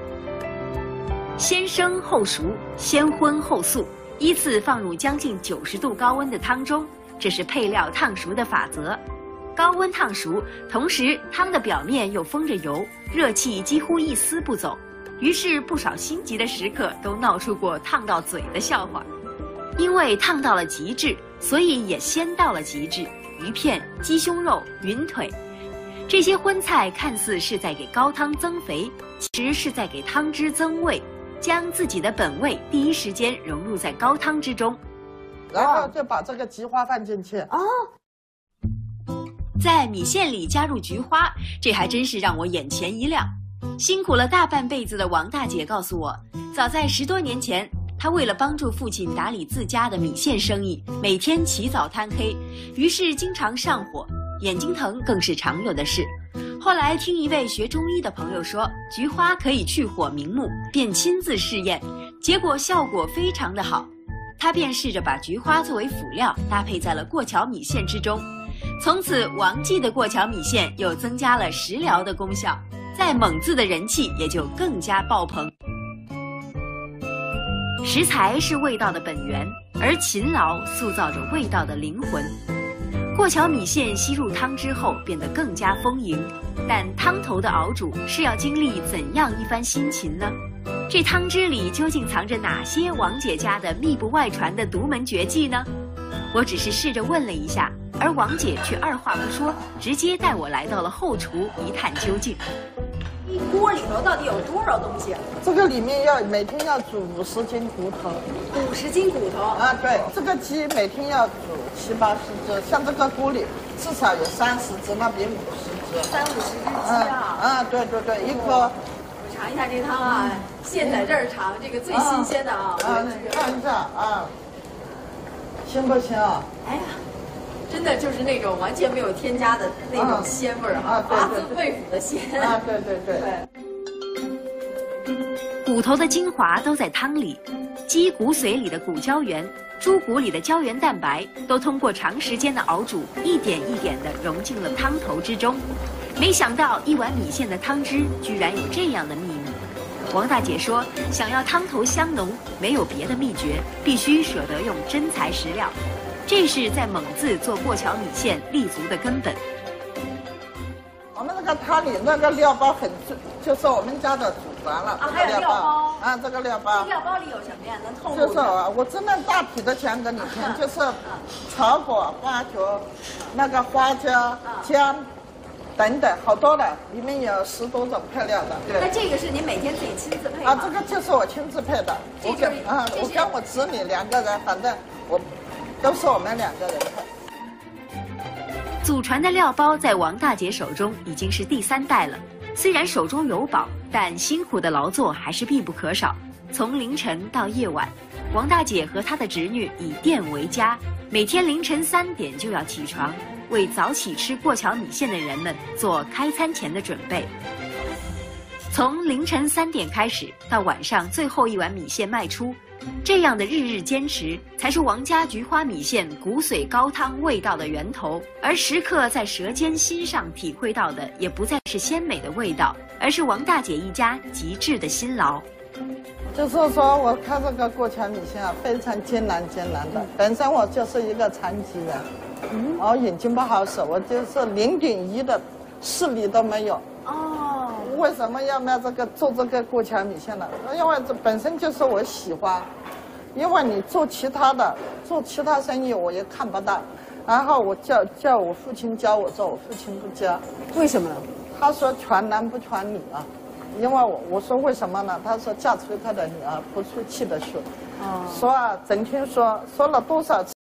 先生后熟，先荤后素，依次放入将近九十度高温的汤中，这是配料烫熟的法则。高温烫熟，同时汤的表面又封着油，热气几乎一丝不走。于是不少心急的食客都闹出过烫到嘴的笑话。因为烫到了极致，所以也鲜到了极致。鱼片、鸡胸肉、云腿，这些荤菜看似是在给高汤增肥，其实是在给汤汁增味，将自己的本味第一时间融入在高汤之中。 然后就把这个菊花放进去。 哦， 在米线里加入菊花，这还真是让我眼前一亮。辛苦了大半辈子的王大姐告诉我，早在十多年前，他为了帮助父亲打理自家的米线生意，每天起早贪黑，于是经常上火，眼睛疼更是常有的事。后来听一位学中医的朋友说，菊花可以去火明目，便亲自试验，结果效果非常的好。他便试着把菊花作为辅料，搭配在了过桥米线之中。从此，王记的过桥米线又增加了食疗的功效，在蒙自的人气也就更加爆棚。食材是味道的本源，而勤劳塑造着味道的灵魂。过桥米线吸入汤汁后变得更加丰盈，但汤头的熬煮是要经历怎样一番辛勤呢？这汤汁里究竟藏着哪些王姐家的密不外传的独门绝技呢？我只是试着问了一下，而王姐却二话不说，直接带我来到了后厨一探究竟。 一锅里头到底有多少东西？ 这个里面要每天要煮五十斤骨头， 五十斤骨头啊，对，这个鸡每天要煮七八十只，像这个锅里至少有三十只，那边五十只， 三五十只鸡啊！ 啊，对对对，一锅。 我尝一下这汤啊，现在这儿尝这个最新鲜的啊， 啊，看一下啊，行不行啊？ 哎呀。真的就是那种完全没有添加的那种鲜味儿哈，发自肺腑的鲜啊！对对对。 骨头的精华都在汤里，鸡骨髓里的骨胶原、猪骨里的胶原蛋白，都通过长时间的熬煮，一点一点地融进了汤头之中。没想到一碗米线的汤汁居然有这样的秘密。王大姐说，想要汤头香浓，没有别的秘诀，必须舍得用真材实料。这是在蒙自做过桥米线立足的根本。 个汤里那个料包很，就是我们家的祖传了。 啊，还有料包。 啊，这个料包。 料包里有什么呀？能透露？ 就是啊，我真的大体的讲给你听，就是草果、花椒、那个花椒、姜等等，好多的，里面有十多种配料的。 那这个是您每天自己亲自配吗？啊，这个就是我亲自配的。 我跟啊，我跟我侄女两个人，反正我都是我们两个人配。 祖传的料包在王大姐手中已经是第三代了。虽然手中有宝，但辛苦的劳作还是必不可少。从凌晨到夜晚，王大姐和她的侄女以店为家，每天凌晨三点就要起床，为早起吃过桥米线的人们做开餐前的准备。从凌晨三点开始，到晚上最后一碗米线卖出。这样的日日坚持，才是王家菊花米线骨髓高汤味道的源头。而食客在舌尖心上体会到的，也不再是鲜美的味道，而是王大姐一家极致的辛劳。 就是说我开这个过桥米线啊，非常艰难艰难的。本身我就是一个残疾人，嗯，然后眼睛不好使，我就是零点一的视力都没有。哦，为什么要卖这个做这个过桥米线呢？因为这本身就是我喜欢，因为你做其他的做其他生意我也看不到，然后我叫叫我父亲教我做，我父亲不教。 为什么？ 他说传男不传女啊，因为我我说为什么呢？他说嫁出他的女儿不出气的事。哦，说啊，整天说说了多少次。